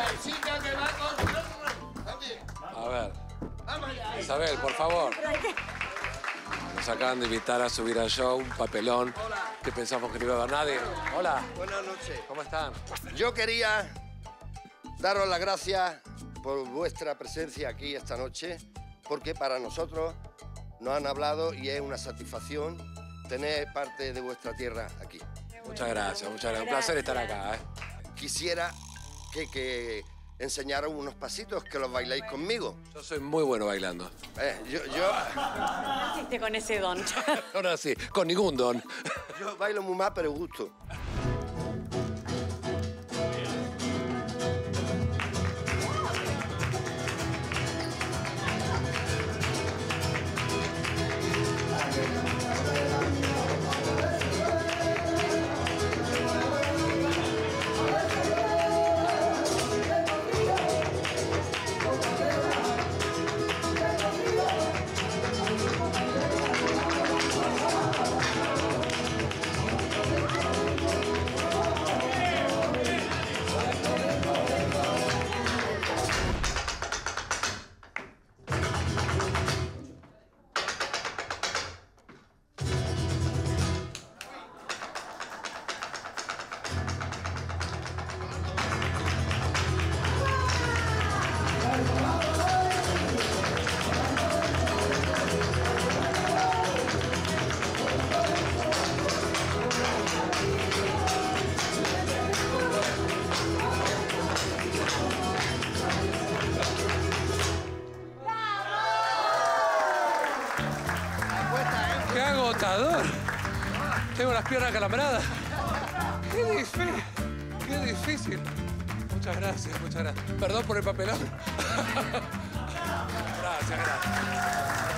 A ver. Isabel, por favor. Nos acaban de invitar a subir al show, un papelón. Que pensamos que no iba a haber nadie. Hola. Buenas noches. ¿Cómo están? Yo quería daros las gracias por vuestra presencia aquí esta noche, porque para nosotros nos han hablado y es una satisfacción tener parte de vuestra tierra aquí. Muchas gracias. Un placer estar acá. Quisiera que enseñaros unos pasitos que los bailéis conmigo. Yo soy muy bueno bailando. No naciste con ese don. Ahora sí, con ningún don. Yo bailo muy mal, pero gusto. ¡Qué agotador! Tengo las piernas calambradas. ¡Qué difícil! ¡Qué difícil! Muchas gracias, muchas gracias. Perdón por el papelón. Gracias, gracias.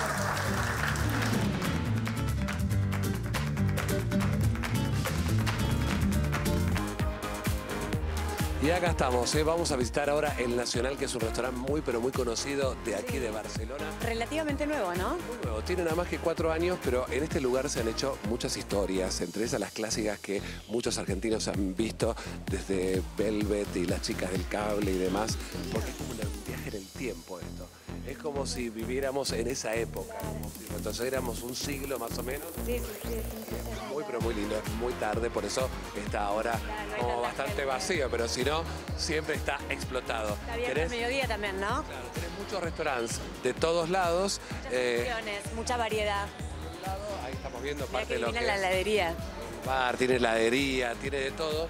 Y acá estamos, vamos a visitar ahora el Nacional, que es un restaurante muy, pero muy conocido de aquí de Barcelona. Relativamente nuevo, ¿no? Muy nuevo, tiene nada más que 4 años, pero en este lugar se han hecho muchas historias, entre esas las clásicas que muchos argentinos han visto, desde Velvet y las chicas del cable y demás, porque es como un viaje en el tiempo esto. Es como si viviéramos en esa época, como si retrocediéramos un siglo más o menos. Sí, sí, sí. Muy, pero muy lindo, es muy tarde, por eso está ahora como bastante vacío, pero si no, siempre está explotado. Está abierto al mediodía también, ¿no? Claro, tenés muchos restaurantes de todos lados. Muchas opciones, mucha variedad. Ahí estamos viendo Mirá parte que de lo divina que la es heladería. bar, tiene heladería, tiene de todo.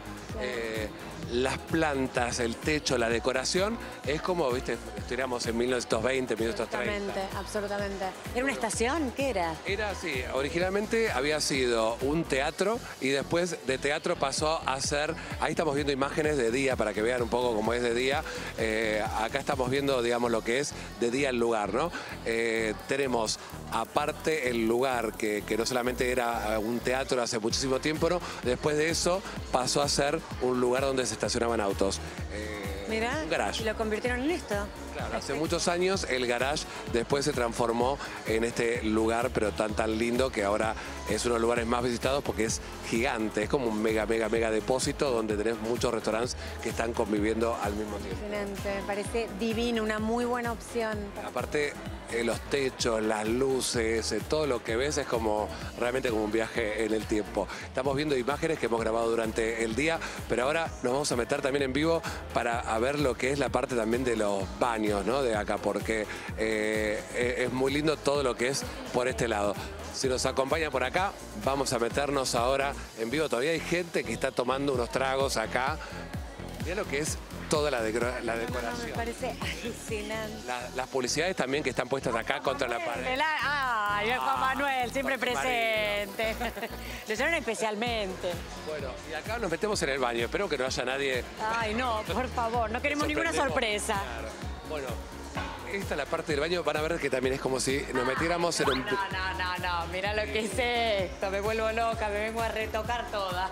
Las plantas, el techo, la decoración, es como, viste, estuviéramos en 1920, 1930. Absolutamente, absolutamente. ¿Era una estación? ¿Qué era? Era así, originalmente había sido un teatro y después de teatro pasó a ser, ahí estamos viendo imágenes de día para que vean un poco cómo es de día. Acá estamos viendo, digamos, lo que es de día el lugar, ¿no? Tenemos aparte el lugar que no solamente era un teatro hace muchísimo tiempo, ¿no? Después de eso pasó a ser un lugar donde se estacionaban autos. Mirá, un garage. y lo convirtieron en esto. Claro, hace muchos años el garage después se transformó en este lugar, pero tan lindo, que ahora es uno de los lugares más visitados porque es gigante. Es como un mega depósito donde tenés muchos restaurantes que están conviviendo al mismo tiempo. Excelente, me parece divino, una muy buena opción. Aparte, los techos, las luces, todo lo que ves es como realmente como un viaje en el tiempo. Estamos viendo imágenes que hemos grabado durante el día, pero ahora nos vamos a meter también en vivo para ver lo que es la parte también de los baños, ¿no? De acá, porque es muy lindo todo lo que es por este lado. Si nos acompaña por acá, vamos a meternos ahora en vivo. Todavía hay gente que está tomando unos tragos acá. Mirá lo que es toda la decoración. Me parece alucinante. Las publicidades también que están puestas acá contra la pared. Ay, Juan Manuel, siempre presente. Lo hicieron especialmente. Bueno, y acá nos metemos en el baño. Espero que no haya nadie. Ay, no, por favor, no queremos ninguna sorpresa. Claro. Bueno, esta es la parte del baño. Van a ver que también es como si nos metiéramos en un... No, mira lo que es esto. Me vuelvo loca, me vengo a retocar toda.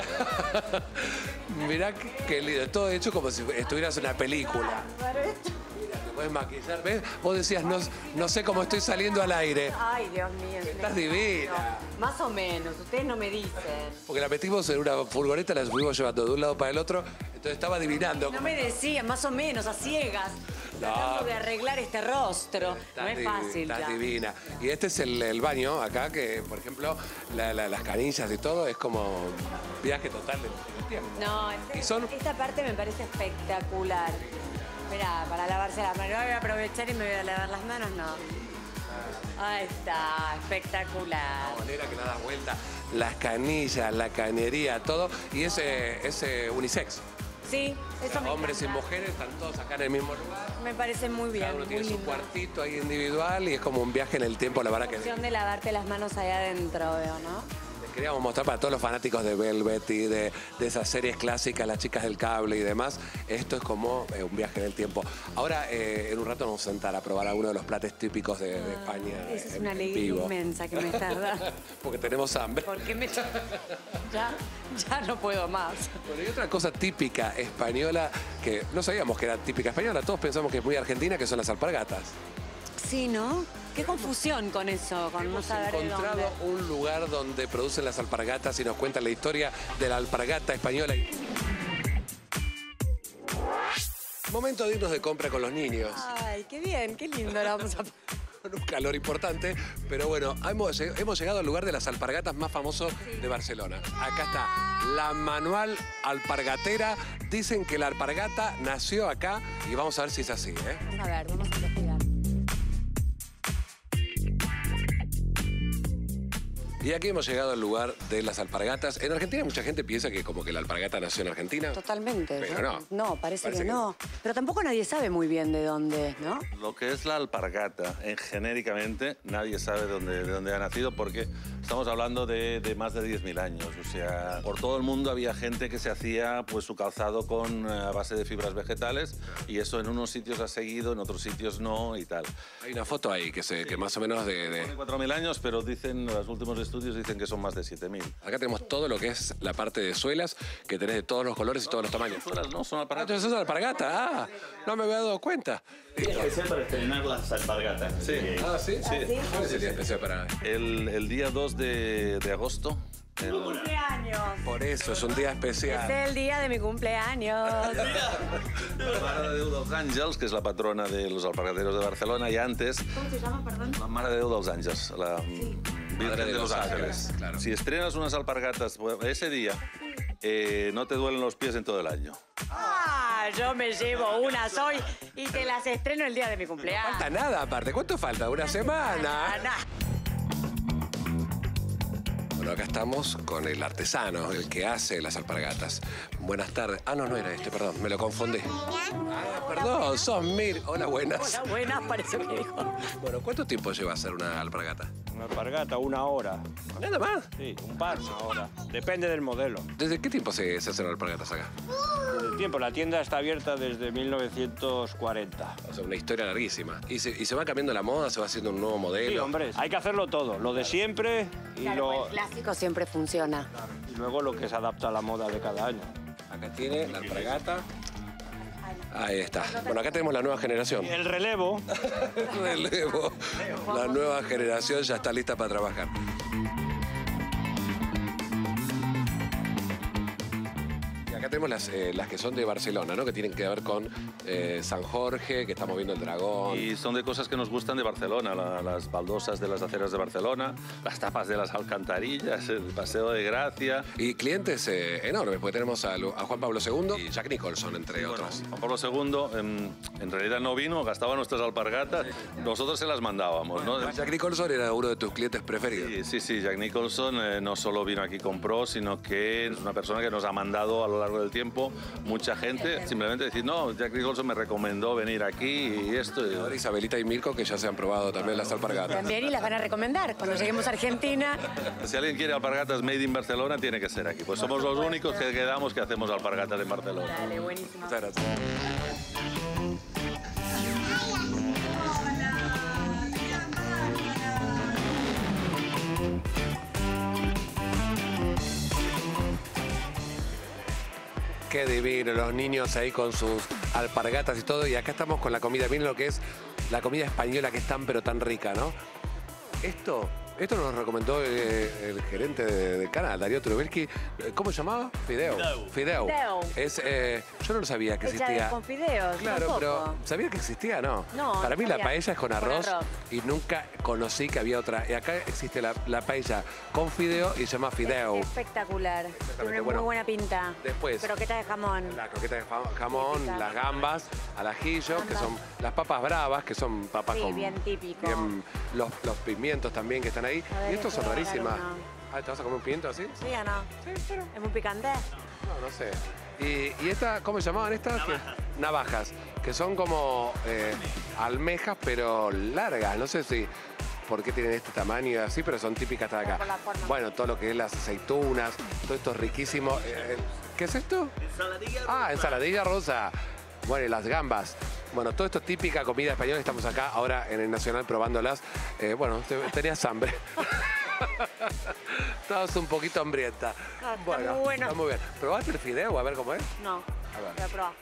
Mirá qué lindo. Todo hecho como si estuvieras en una película. Mira, te puedes maquillar. ¿Ves? Vos decías, no sé cómo estoy saliendo al aire. Ay, Dios mío. Estás divina. Más o menos, ustedes no me dicen. Porque la metimos en una furgoneta, la fuimos llevando de un lado para el otro. Entonces estaba adivinando. No me decían, más o menos, a ciegas. Tratando de arreglar este rostro. No es fácil. Estás divina. Y este es el baño acá, que por ejemplo, las canillas y todo, es como viaje total del tiempo. No, esta parte me parece espectacular. Mirá, para lavarse las manos. Voy a aprovechar y me voy a lavar las manos, no. Ahí está, espectacular. De manera que la das vuelta. Las canillas, la cañería, todo. Y es unisex. Sí, eso me Hombres y encanta. mujeres están todos acá en el mismo lugar. Me parece muy bien, Cada uno muy tiene su lindo. cuartito ahí individual y es como un viaje en el tiempo, la verdad que... Opción de lavarte las manos allá adentro, veo, ¿no? Les queríamos mostrar para todos los fanáticos de Velvet y de esas series clásicas, Las chicas del cable y demás. Esto es como un viaje en el tiempo. Ahora, en un rato nos vamos a sentar a probar alguno de los platos típicos de España. Esa es en una alegría vivo. inmensa que me estás dando. Porque tenemos hambre. Porque ya no puedo más. Bueno, y otra cosa típica española que no sabíamos que era típica española, todos pensamos que es muy argentina, que son las alpargatas. Sí, ¿no? Qué confusión con eso, con no saber de Encontrado dónde. un lugar donde producen las alpargatas y nos cuentan la historia de la alpargata española. Momento de irnos de compra con los niños. Ay, qué bien, qué lindo. Ahora vamos a... Con un calor importante, pero bueno, hemos llegado al lugar de las alpargatas más famoso de Barcelona. Acá está la manual alpargatera. Dicen que la alpargata nació acá y vamos a ver si es así, ¿eh? A ver, vamos a investigar. Y aquí hemos llegado al lugar de las alpargatas. En Argentina mucha gente piensa que como que la alpargata nació en Argentina. Totalmente. Pero no. No, parece que no. Pero tampoco nadie sabe muy bien de dónde, ¿no? Lo que es la alpargata, genéricamente, nadie sabe de dónde ha nacido porque estamos hablando de más de 10.000 años. O sea, por todo el mundo había gente que se hacía pues, su calzado a base de fibras vegetales y eso en unos sitios ha seguido, en otros sitios no y tal. Hay una foto ahí que más o menos de... 4.000 años, pero dicen, los últimos estudios dicen que son más de 7.000. Acá tenemos todo lo que es la parte de suelas, que tenés de todos los colores y todos los tamaños. Suelas no, son alpargatas. Entonces es alpargata. Ah, no me había dado cuenta. Día especial para estrenar las alpargatas. Sí. Ah, ¿sí? Sí. ¿Cuál es el día especial para...? El día 2 de agosto. ¡Cumpleaños! Por eso, es un día especial. Es el día de mi cumpleaños. La Mare de Déu dels Àngels, que es la patrona de los alpargateros de Barcelona, y antes ¿Cómo se llama, perdón? la Mare de Déu dels Àngels, la Virgen Madre de los Ángeles. claro. Si estrenas unas alpargatas ese día, no te duelen los pies en todo el año. Ah, yo me llevo unas hoy y te las estreno el día de mi cumpleaños. Falta nada aparte. ¿Cuánto falta? ¿Una semana? Ana. Bueno, acá estamos con el artesano, el que hace las alpargatas. Buenas tardes. Ah, no era este, perdón, me lo confundí. Ah, perdón, sos Mir. Hola, buenas. Hola, buenas, parece que dijo. Bueno, ¿cuánto tiempo lleva a hacer una alpargata? Una alpargata, 1 hora. ¿Nada más? Sí, un par, 1 hora. Depende del modelo. ¿Desde qué tiempo se hacen alpargatas acá? Desde el tiempo, la tienda está abierta desde 1940. O sea, una historia larguísima. ¿Y se va cambiando la moda? ¿Se va haciendo un nuevo modelo? Sí, hombre, hay que hacerlo todo. Lo de siempre y, Claro, el clásico siempre funciona. y luego lo que se adapta a la moda de cada año. Acá tiene la alpargata. Ahí está. Bueno, acá tenemos la nueva generación. Y el relevo. Relevo. La nueva generación ya está lista para trabajar. Y acá tenemos las que son de Barcelona, ¿no? Que tienen que ver con San Jorge, que estamos viendo el dragón. Y son de cosas que nos gustan de Barcelona, las baldosas de las aceras de Barcelona, las tapas de las alcantarillas, el Paseo de Gracia. Y clientes enormes, porque tenemos a Juan Pablo II y Jack Nicholson, entre otros. Juan Pablo II en realidad no vino, gastaba nuestras alpargatas, nosotros se las mandábamos, ¿no? Jack Nicholson era uno de tus clientes preferidos. Sí, Jack Nicholson no solo vino aquí y compró, sino que es una persona que nos ha mandado a lo largo del tiempo mucha gente, simplemente decir, no, Jack Nicholson me recomendó venir aquí y esto. Y ahora Isabelita y Mirko, que ya se han probado también las alpargatas. También y las van a recomendar cuando lleguemos a Argentina. Si alguien quiere alpargatas made in Barcelona, tiene que ser aquí. Pues somos los únicos que quedamos que hacemos alpargatas en Barcelona. Dale, buenísimo. Muchas gracias. Qué divino, los niños ahí con sus alpargatas y todo. Y acá estamos con la comida, miren lo que es la comida española, que es tan pero tan rica, ¿no? Esto nos recomendó el gerente del canal, Darío Trubelski. ¿Cómo se llamaba? Fideo. Fideo. Yo no lo sabía que Hecha existía. con fideos. Claro, tampoco. pero ¿sabía que existía? No. No, Para mí no la sabía. paella es con arroz, arroz. y nunca conocí que había otra. Y acá existe la paella con fideo y se llama fideo. Espectacular. Tiene bueno. muy buena pinta. Después. Croqueta de jamón. La croqueta de jamón, Típica. las gambas al ajillo, que son las papas bravas, que son papas Sí, con... bien típico. bien- los pimientos también que están ahí. A ver, Y estos son voy a agarrar rarísimas. uno. Ah, ¿te vas a comer un pimiento así? ¿Sí o no? Sí, pero... ¿Es muy picante? No sé. ¿Y esta, cómo se llamaban estas? Navajas, que son como almejas, pero largas. No sé si por qué tienen este tamaño y así, pero son típicas de acá. Bueno, todo lo que es las aceitunas, todo esto es riquísimo. ¿Qué es esto? Ensaladilla rusa. Ah, ensaladilla rusa. Bueno, y las gambas. Bueno, todo esto es típica comida española. Estamos acá ahora en el Nacional probándolas. Bueno, tenías hambre. Estabas un poquito hambrienta. Bueno, muy bueno. Está muy bien. ¿Probaste el fideo? A ver cómo es. No, A ver. voy a probar.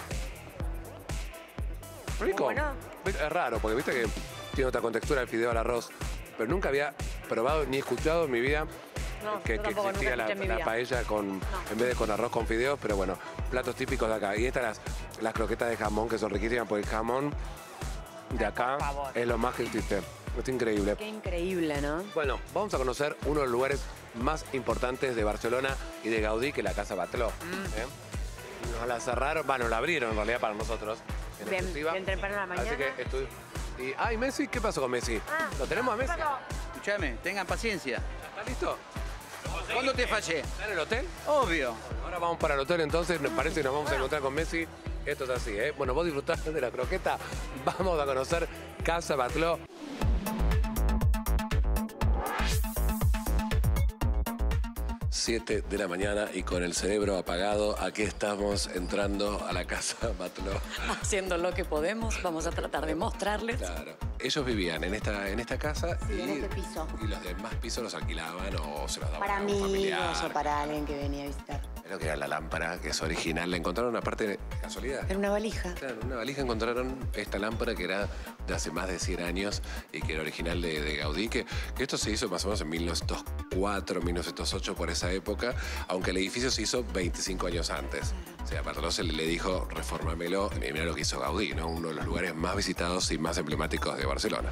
Rico. Muy bueno. Es raro, porque viste que tiene otra contextura el fideo al arroz. Pero nunca había probado ni escuchado en mi vida No, que yo tampoco, existía nunca escuché en mi la vida. paella en vez de con arroz con fideos. Pero bueno, platos típicos de acá. Y estas las croquetas de jamón, que son riquísimas, porque el jamón de acá es lo más que existe. Es increíble. Qué increíble, ¿no? Bueno, vamos a conocer uno de los lugares más importantes de Barcelona y de Gaudí, que es la Casa Batlló. Nos la cerraron, nos la abrieron en realidad para nosotros. En Bien, exclusiva. bien temprano a la mañana. Así que estoy... ¿Y Messi? ¿Qué pasó con Messi? ¿Lo tenemos a Messi? Escúchame, tengan paciencia. ¿Está listo? ¿Cuándo te fallé? ¿Está en el hotel? Obvio. Ahora vamos para el hotel, entonces nos parece que nos vamos a encontrar con Messi. Esto es así, ¿eh? Bueno, vos disfrutás de la croqueta. Vamos a conocer Casa Batlló. Siete de la mañana y con el cerebro apagado, aquí estamos entrando a la Casa Batlló. Haciendo lo que podemos, vamos a tratar de mostrarles. Claro. Ellos vivían en esta casa Sí, en este piso. y los demás pisos los alquilaban o se los daban Para a un amigos familiar. o para alguien que venía a visitar. Creo que era la lámpara, que es original. La encontraron aparte de casualidad. Era una valija. Claro, en una valija encontraron esta lámpara que era de hace más de 100 años y que era original de Gaudí, que esto se hizo más o menos en 1904, 1908, por esa época, aunque el edificio se hizo 25 años antes. O sea, Bartoló se le dijo, reformámelo, y mirá lo que hizo Gaudí, ¿no? Uno de los lugares más visitados y más emblemáticos de Barcelona.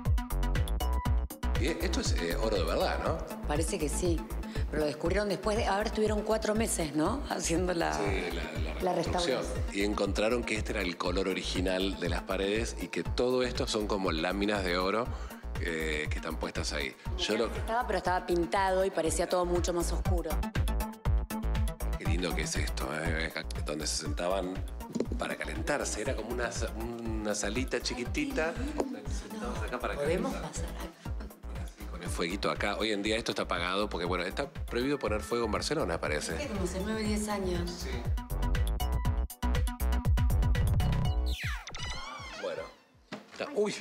Y esto es oro de verdad, ¿no? Parece que sí. Pero lo descubrieron después de... Ahora estuvieron 4 meses, ¿no? Haciendo la... Sí, la restauración. Y encontraron que este era el color original de las paredes y que todo esto son como láminas de oro que están puestas ahí. Pero estaba pintado y parecía todo mucho más oscuro. Qué lindo que es esto, donde se sentaban para calentarse. Era como una salita chiquitita. Sentados acá para ¿Podemos calentar. pasar acá? Con el fueguito acá. Hoy en día esto está apagado porque, bueno, está prohibido poner fuego en Barcelona, parece. Hace como hace 9, 10 años. Sí. Bueno. Uy.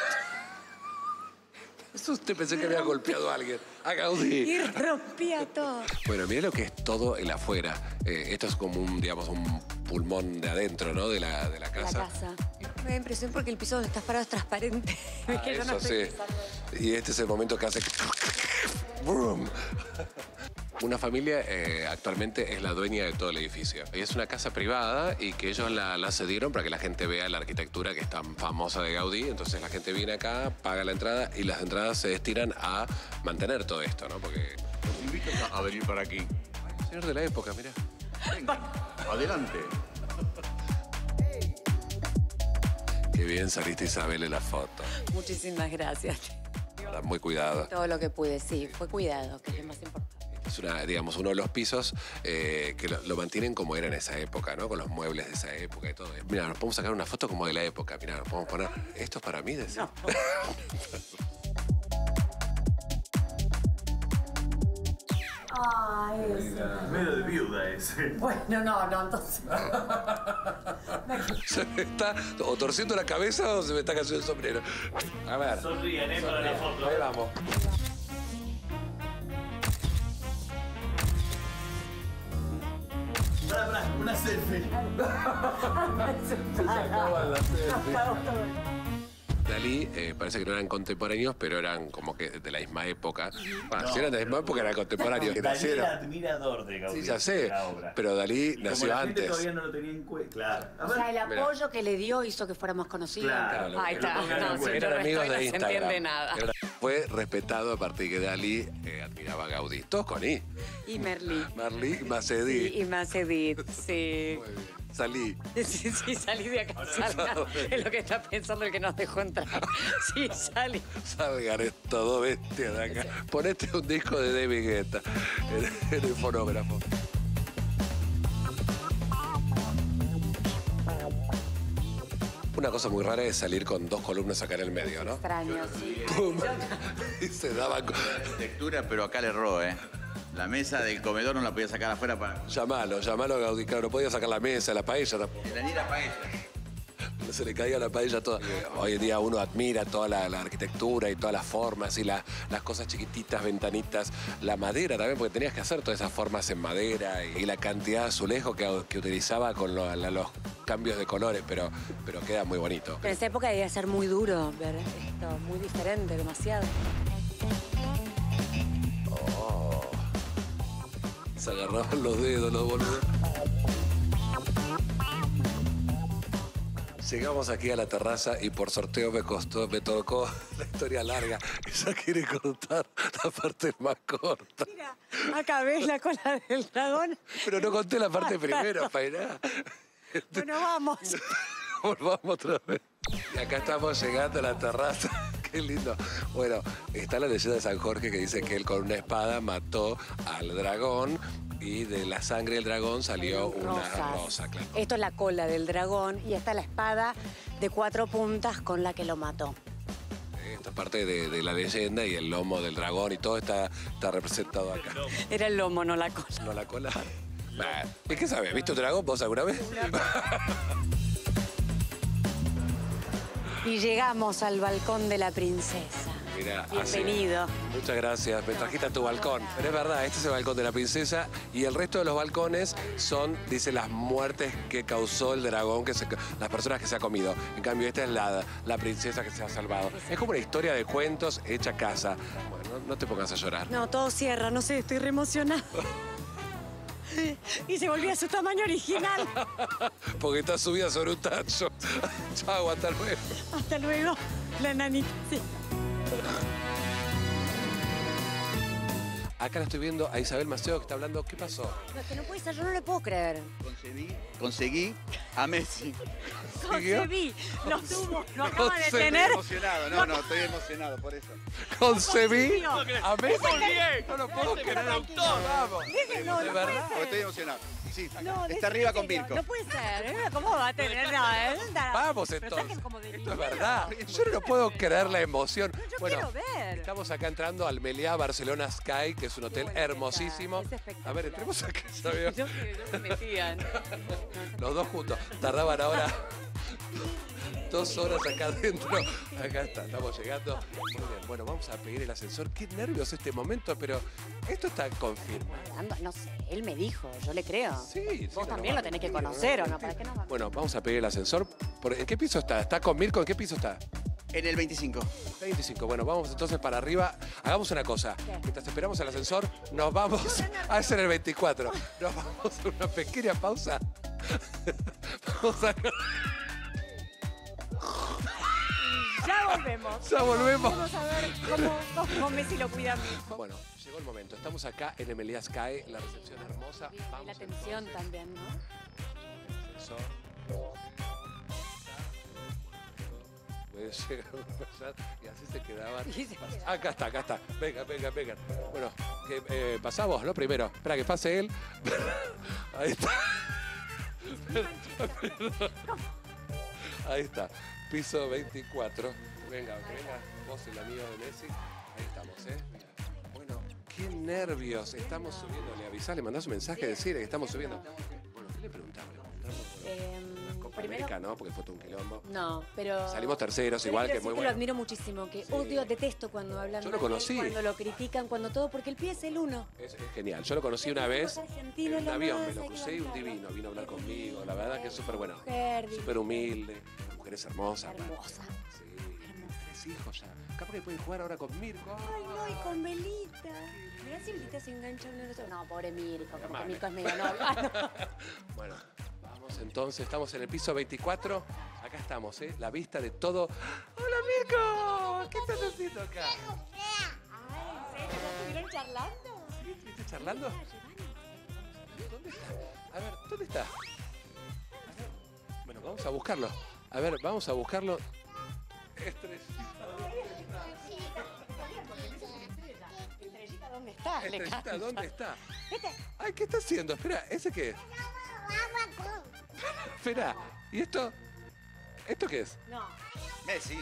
Eso usted pensé que había golpeado a alguien. A Gaudí. Y rompía todo. Bueno, mire lo que es todo el afuera. Esto es como un pulmón de adentro, ¿no? De la casa. La casa. Me da impresión porque el piso donde estás parado es transparente. Ah, Que yo no eso estoy sí. pisando. Y este es el momento que hace... ¡Brum! Una familia actualmente es la dueña de todo el edificio. Y es una casa privada y que ellos la cedieron para que la gente vea la arquitectura que es tan famosa de Gaudí. Entonces la gente viene acá, paga la entrada y las entradas se destinan a mantener todo esto, ¿no? Porque... Los invito a venir para aquí. Señor de la época, mira. Adelante. Qué bien saliste, Isabel, en la foto. Muchísimas gracias. Muy cuidado. Todo lo que pude, sí. Fue cuidado, que es lo más importante. Es uno de los pisos que lo mantienen como era en esa época, ¿no? Con los muebles de esa época y todo. Mira, nos podemos sacar una foto como de la época. Mira, nos podemos poner... ¿Esto es para mí? Decir. No. Ay, Medio de viuda ese. Bueno, no, entonces. Se me está o torciendo la cabeza o se me está cayendo el sombrero. A ver. Sonríen, para la foto. Ahí vamos. Pará, una selfie. Se acaba la selfie. Dalí parece que no eran contemporáneos, pero eran como que de la misma época. Bueno, si eran de la misma época, eran contemporáneos. Dalí era admirador de Gaudí. Sí, ya sé, la obra. pero Dalí Y como nació la gente antes. todavía no lo tenía en cuenta. Claro. O sea, el apoyo que le dio hizo que fuera más conocido. Claro, Ahí está. Eran No, si yo no amigos estoy, de no se Instagram. entiende nada. Fue respetado a partir de que Dalí admiraba a Gaudí. Todos con I. Y Merlí. Marlí y Macedí. Y Macedit, sí. Salí. Sí, salí de acá. Salga. Es lo que está pensando el que nos dejó entrar. Sí, salí. Salgan estos dos bestias de acá. Ponete un disco de David Guetta en el fonógrafo. Una cosa muy rara es salir con 2 columnas acá en el medio, ¿no? Extraño, sí. Pum. Y se daban... Arquitectura, pero acá le erró, ¿eh? La mesa del comedor no la podía sacar afuera para... Llamalo a Gaudí, claro, no podía sacar la mesa, la paella tampoco. Ni la paella. Se le caía la paella toda. Hoy en día uno admira toda la arquitectura y todas las formas y las cosas chiquititas, ventanitas, la madera también, porque tenías que hacer todas esas formas en madera y la cantidad de azulejo que utilizaba con los cambios de colores, pero queda muy bonito. Pero en esa época debía ser muy duro ver esto, muy diferente, demasiado. Oh. Se agarraban los dedos, los boludos. Llegamos aquí a la terraza y por sorteo me tocó la historia larga. Ella quiere contar la parte más corta. Mira, acá ves la cola del dragón. Pero no conté la parte primero, Painá. Bueno, vamos. Volvamos otra vez. Y acá estamos llegando a la terraza. Qué lindo. Bueno, está la leyenda de San Jorge que dice que él con una espada mató al dragón y de la sangre del dragón salió una rosa, claro. Esto es la cola del dragón y esta es la espada de 4 puntas con la que lo mató. Esta parte de la leyenda y el lomo del dragón y todo está representado acá. Era el lomo, no la cola. ¿No la cola? Bah, ¿y qué sabes? ¿Viste un dragón vos alguna vez? Y llegamos al balcón de la princesa. Mirá, bienvenido. Muchas gracias, me trajiste a tu balcón. Pero es verdad, este es el balcón de la princesa y el resto de los balcones son, dice, las muertes que causó el dragón, las personas que se ha comido. En cambio, esta es la princesa que se ha salvado. Es como una historia de cuentos hecha casa. Bueno, no te pongas a llorar. No, todo cierra, no sé, estoy re emocionada. Y se volvió a su tamaño original. Porque está subida sobre un tacho. Chau, hasta luego. Hasta luego, la enanita, sí. Acá la estoy viendo a Isabel Maceo que está hablando. ¿Qué pasó? No, es que no puede ser, yo no le puedo creer. Conseguí a Messi. Concebí, lo tuvo, lo acaba de tener. Estoy emocionado, no, estoy emocionado por eso. Concebí a Messi. No lo puedo creer. Vamos. No, de no verdad, puede ser. estoy emocionado. Sí, No, está arriba con serio, Mirko. No puede ser, ¿cómo va a tener? No, Vamos entonces. Esto es verdad. Yo no puedo creer la emoción. Yo Bueno, quiero ver. estamos acá entrando al Meliá Barcelona Sky, que es un hotel hermosísimo. Es espectacular. A ver, entremos acá, ¿sabes? Yo se metían. Los dos juntos. Tardaban ahora 2 horas acá adentro. Acá está, estamos llegando. Muy bien, bueno, vamos a pedir el ascensor. Qué nervios este momento, pero esto está confirmado. No sé, él me dijo, yo le creo. Sí, Vos también lo tenés que conocer, ¿o no? ¿Para qué no? Bueno, vamos a pedir el ascensor. ¿En qué piso está? ¿Está con Mirko? ¿En qué piso está? En el 25. 25. Bueno, vamos entonces para arriba. Hagamos una cosa. Mientras esperamos el ascensor, nos vamos a hacer el 24. Nos vamos a una pequeña pausa. Vamos a... Ya volvemos. Ya volvemos. Vamos a ver cómo Messi lo cuida mismo. Bueno, llegó el momento. Estamos acá en el Meliá Sky, la recepción hermosa. Y la tensión también, ¿no? Ascensor. Puede llegar a pasar y así se quedaban. Acá está. Venga. Bueno, pasamos, ¿no? Primero. Espera que pase él. Ahí está. Ahí está. Piso 24. Venga, vos el amigo de Messi. Ahí estamos, ¿eh? Bueno, qué nervios. Estamos subiendo. Le avisás, le mandás un mensaje, decirle que estamos subiendo. Bueno, ¿qué le preguntamos? Copa América, ¿no? Porque fue todo un quilombo. No, pero... Salimos terceros, igual que muy bueno. bueno. Lo admiro muchísimo, que odio, detesto cuando hablan Yo lo mal, conocí. cuando lo critican, cuando todo, porque el pie es el uno. Es genial. Yo lo conocí una vez en un lo avión, más, me lo hay que crucé y un bancarlo. divino. Vino a hablar conmigo. La verdad que es súper bueno. Mujer, Súper humilde. La mujer es hermosa. Hermosa. Sí. 3 hijos ya. Capaz que pueden jugar ahora con Mirko. Ay, no, y con Belita. Mirá si Belita se engancha en el... No, pobre Mirko, porque Mal. Mirko es medio novio. Ah, no. Bueno, vamos entonces. Estamos en el piso 24. Acá estamos, ¿eh? La vista de todo. ¡Hola, Mirko! ¿Qué estás haciendo acá? ¿Estuvieron charlando? ¿Sí? ¿Estás charlando? ¿Dónde está? A ver, ¿dónde está? A ver. Bueno, vamos a buscarlo. A ver, vamos a buscarlo. Estrellita. Estrellita, ¿dónde está? Estrellita, ¿dónde está? Ay, ¿qué está haciendo? Espera, ¿ese qué es? Espera, ¿y esto? ¿Esto qué es? No. Messi.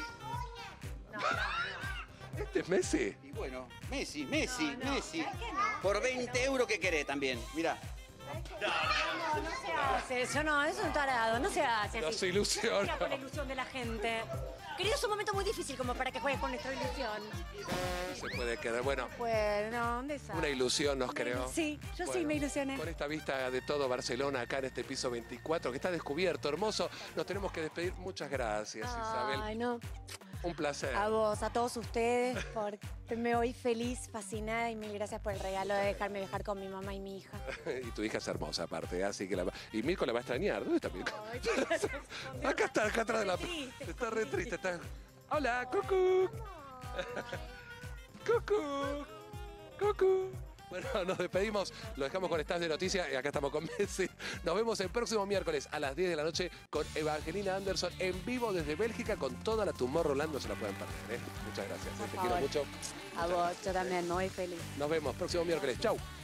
¿Este es Messi? Y bueno, Messi, Messi. ¿Sabes qué no? Por 20 euros, ¿qué querés también? Mirá. No se hace eso, no, es un tarado, no se hace así. No se ilusiona. No se juega con la ilusión de la gente. Querido, es un momento muy difícil como para que juegues con nuestra ilusión. Se puede quedar. Bueno, Pues, no, ¿dónde está? una ilusión nos creó. Sí, yo sí Bueno, me ilusioné. Con esta vista de todo Barcelona acá en este piso 24 que está descubierto, hermoso, nos tenemos que despedir. Muchas gracias, Isabel. Ay, no. Un placer. A vos, a todos ustedes, porque me voy feliz, fascinada y mil gracias por el regalo de dejarme viajar con mi mamá y mi hija. Y tu hija es hermosa aparte, así que y Mirko la va a extrañar. ¿Dónde está Mirko? Acá está, acá atrás de la... Está re triste, está... Hola, cucú. Cucú. Cucú. Bueno, nos despedimos, lo dejamos con Staff de Noticias y acá estamos con Messi. Nos vemos el próximo miércoles a las 10 de la noche con Evangelina Anderson en vivo desde Bélgica con toda la Tomorrowland, no se la pueden perder. Muchas gracias, te quiero mucho. A vos, yo también, me voy feliz. Nos vemos próximo miércoles, chau.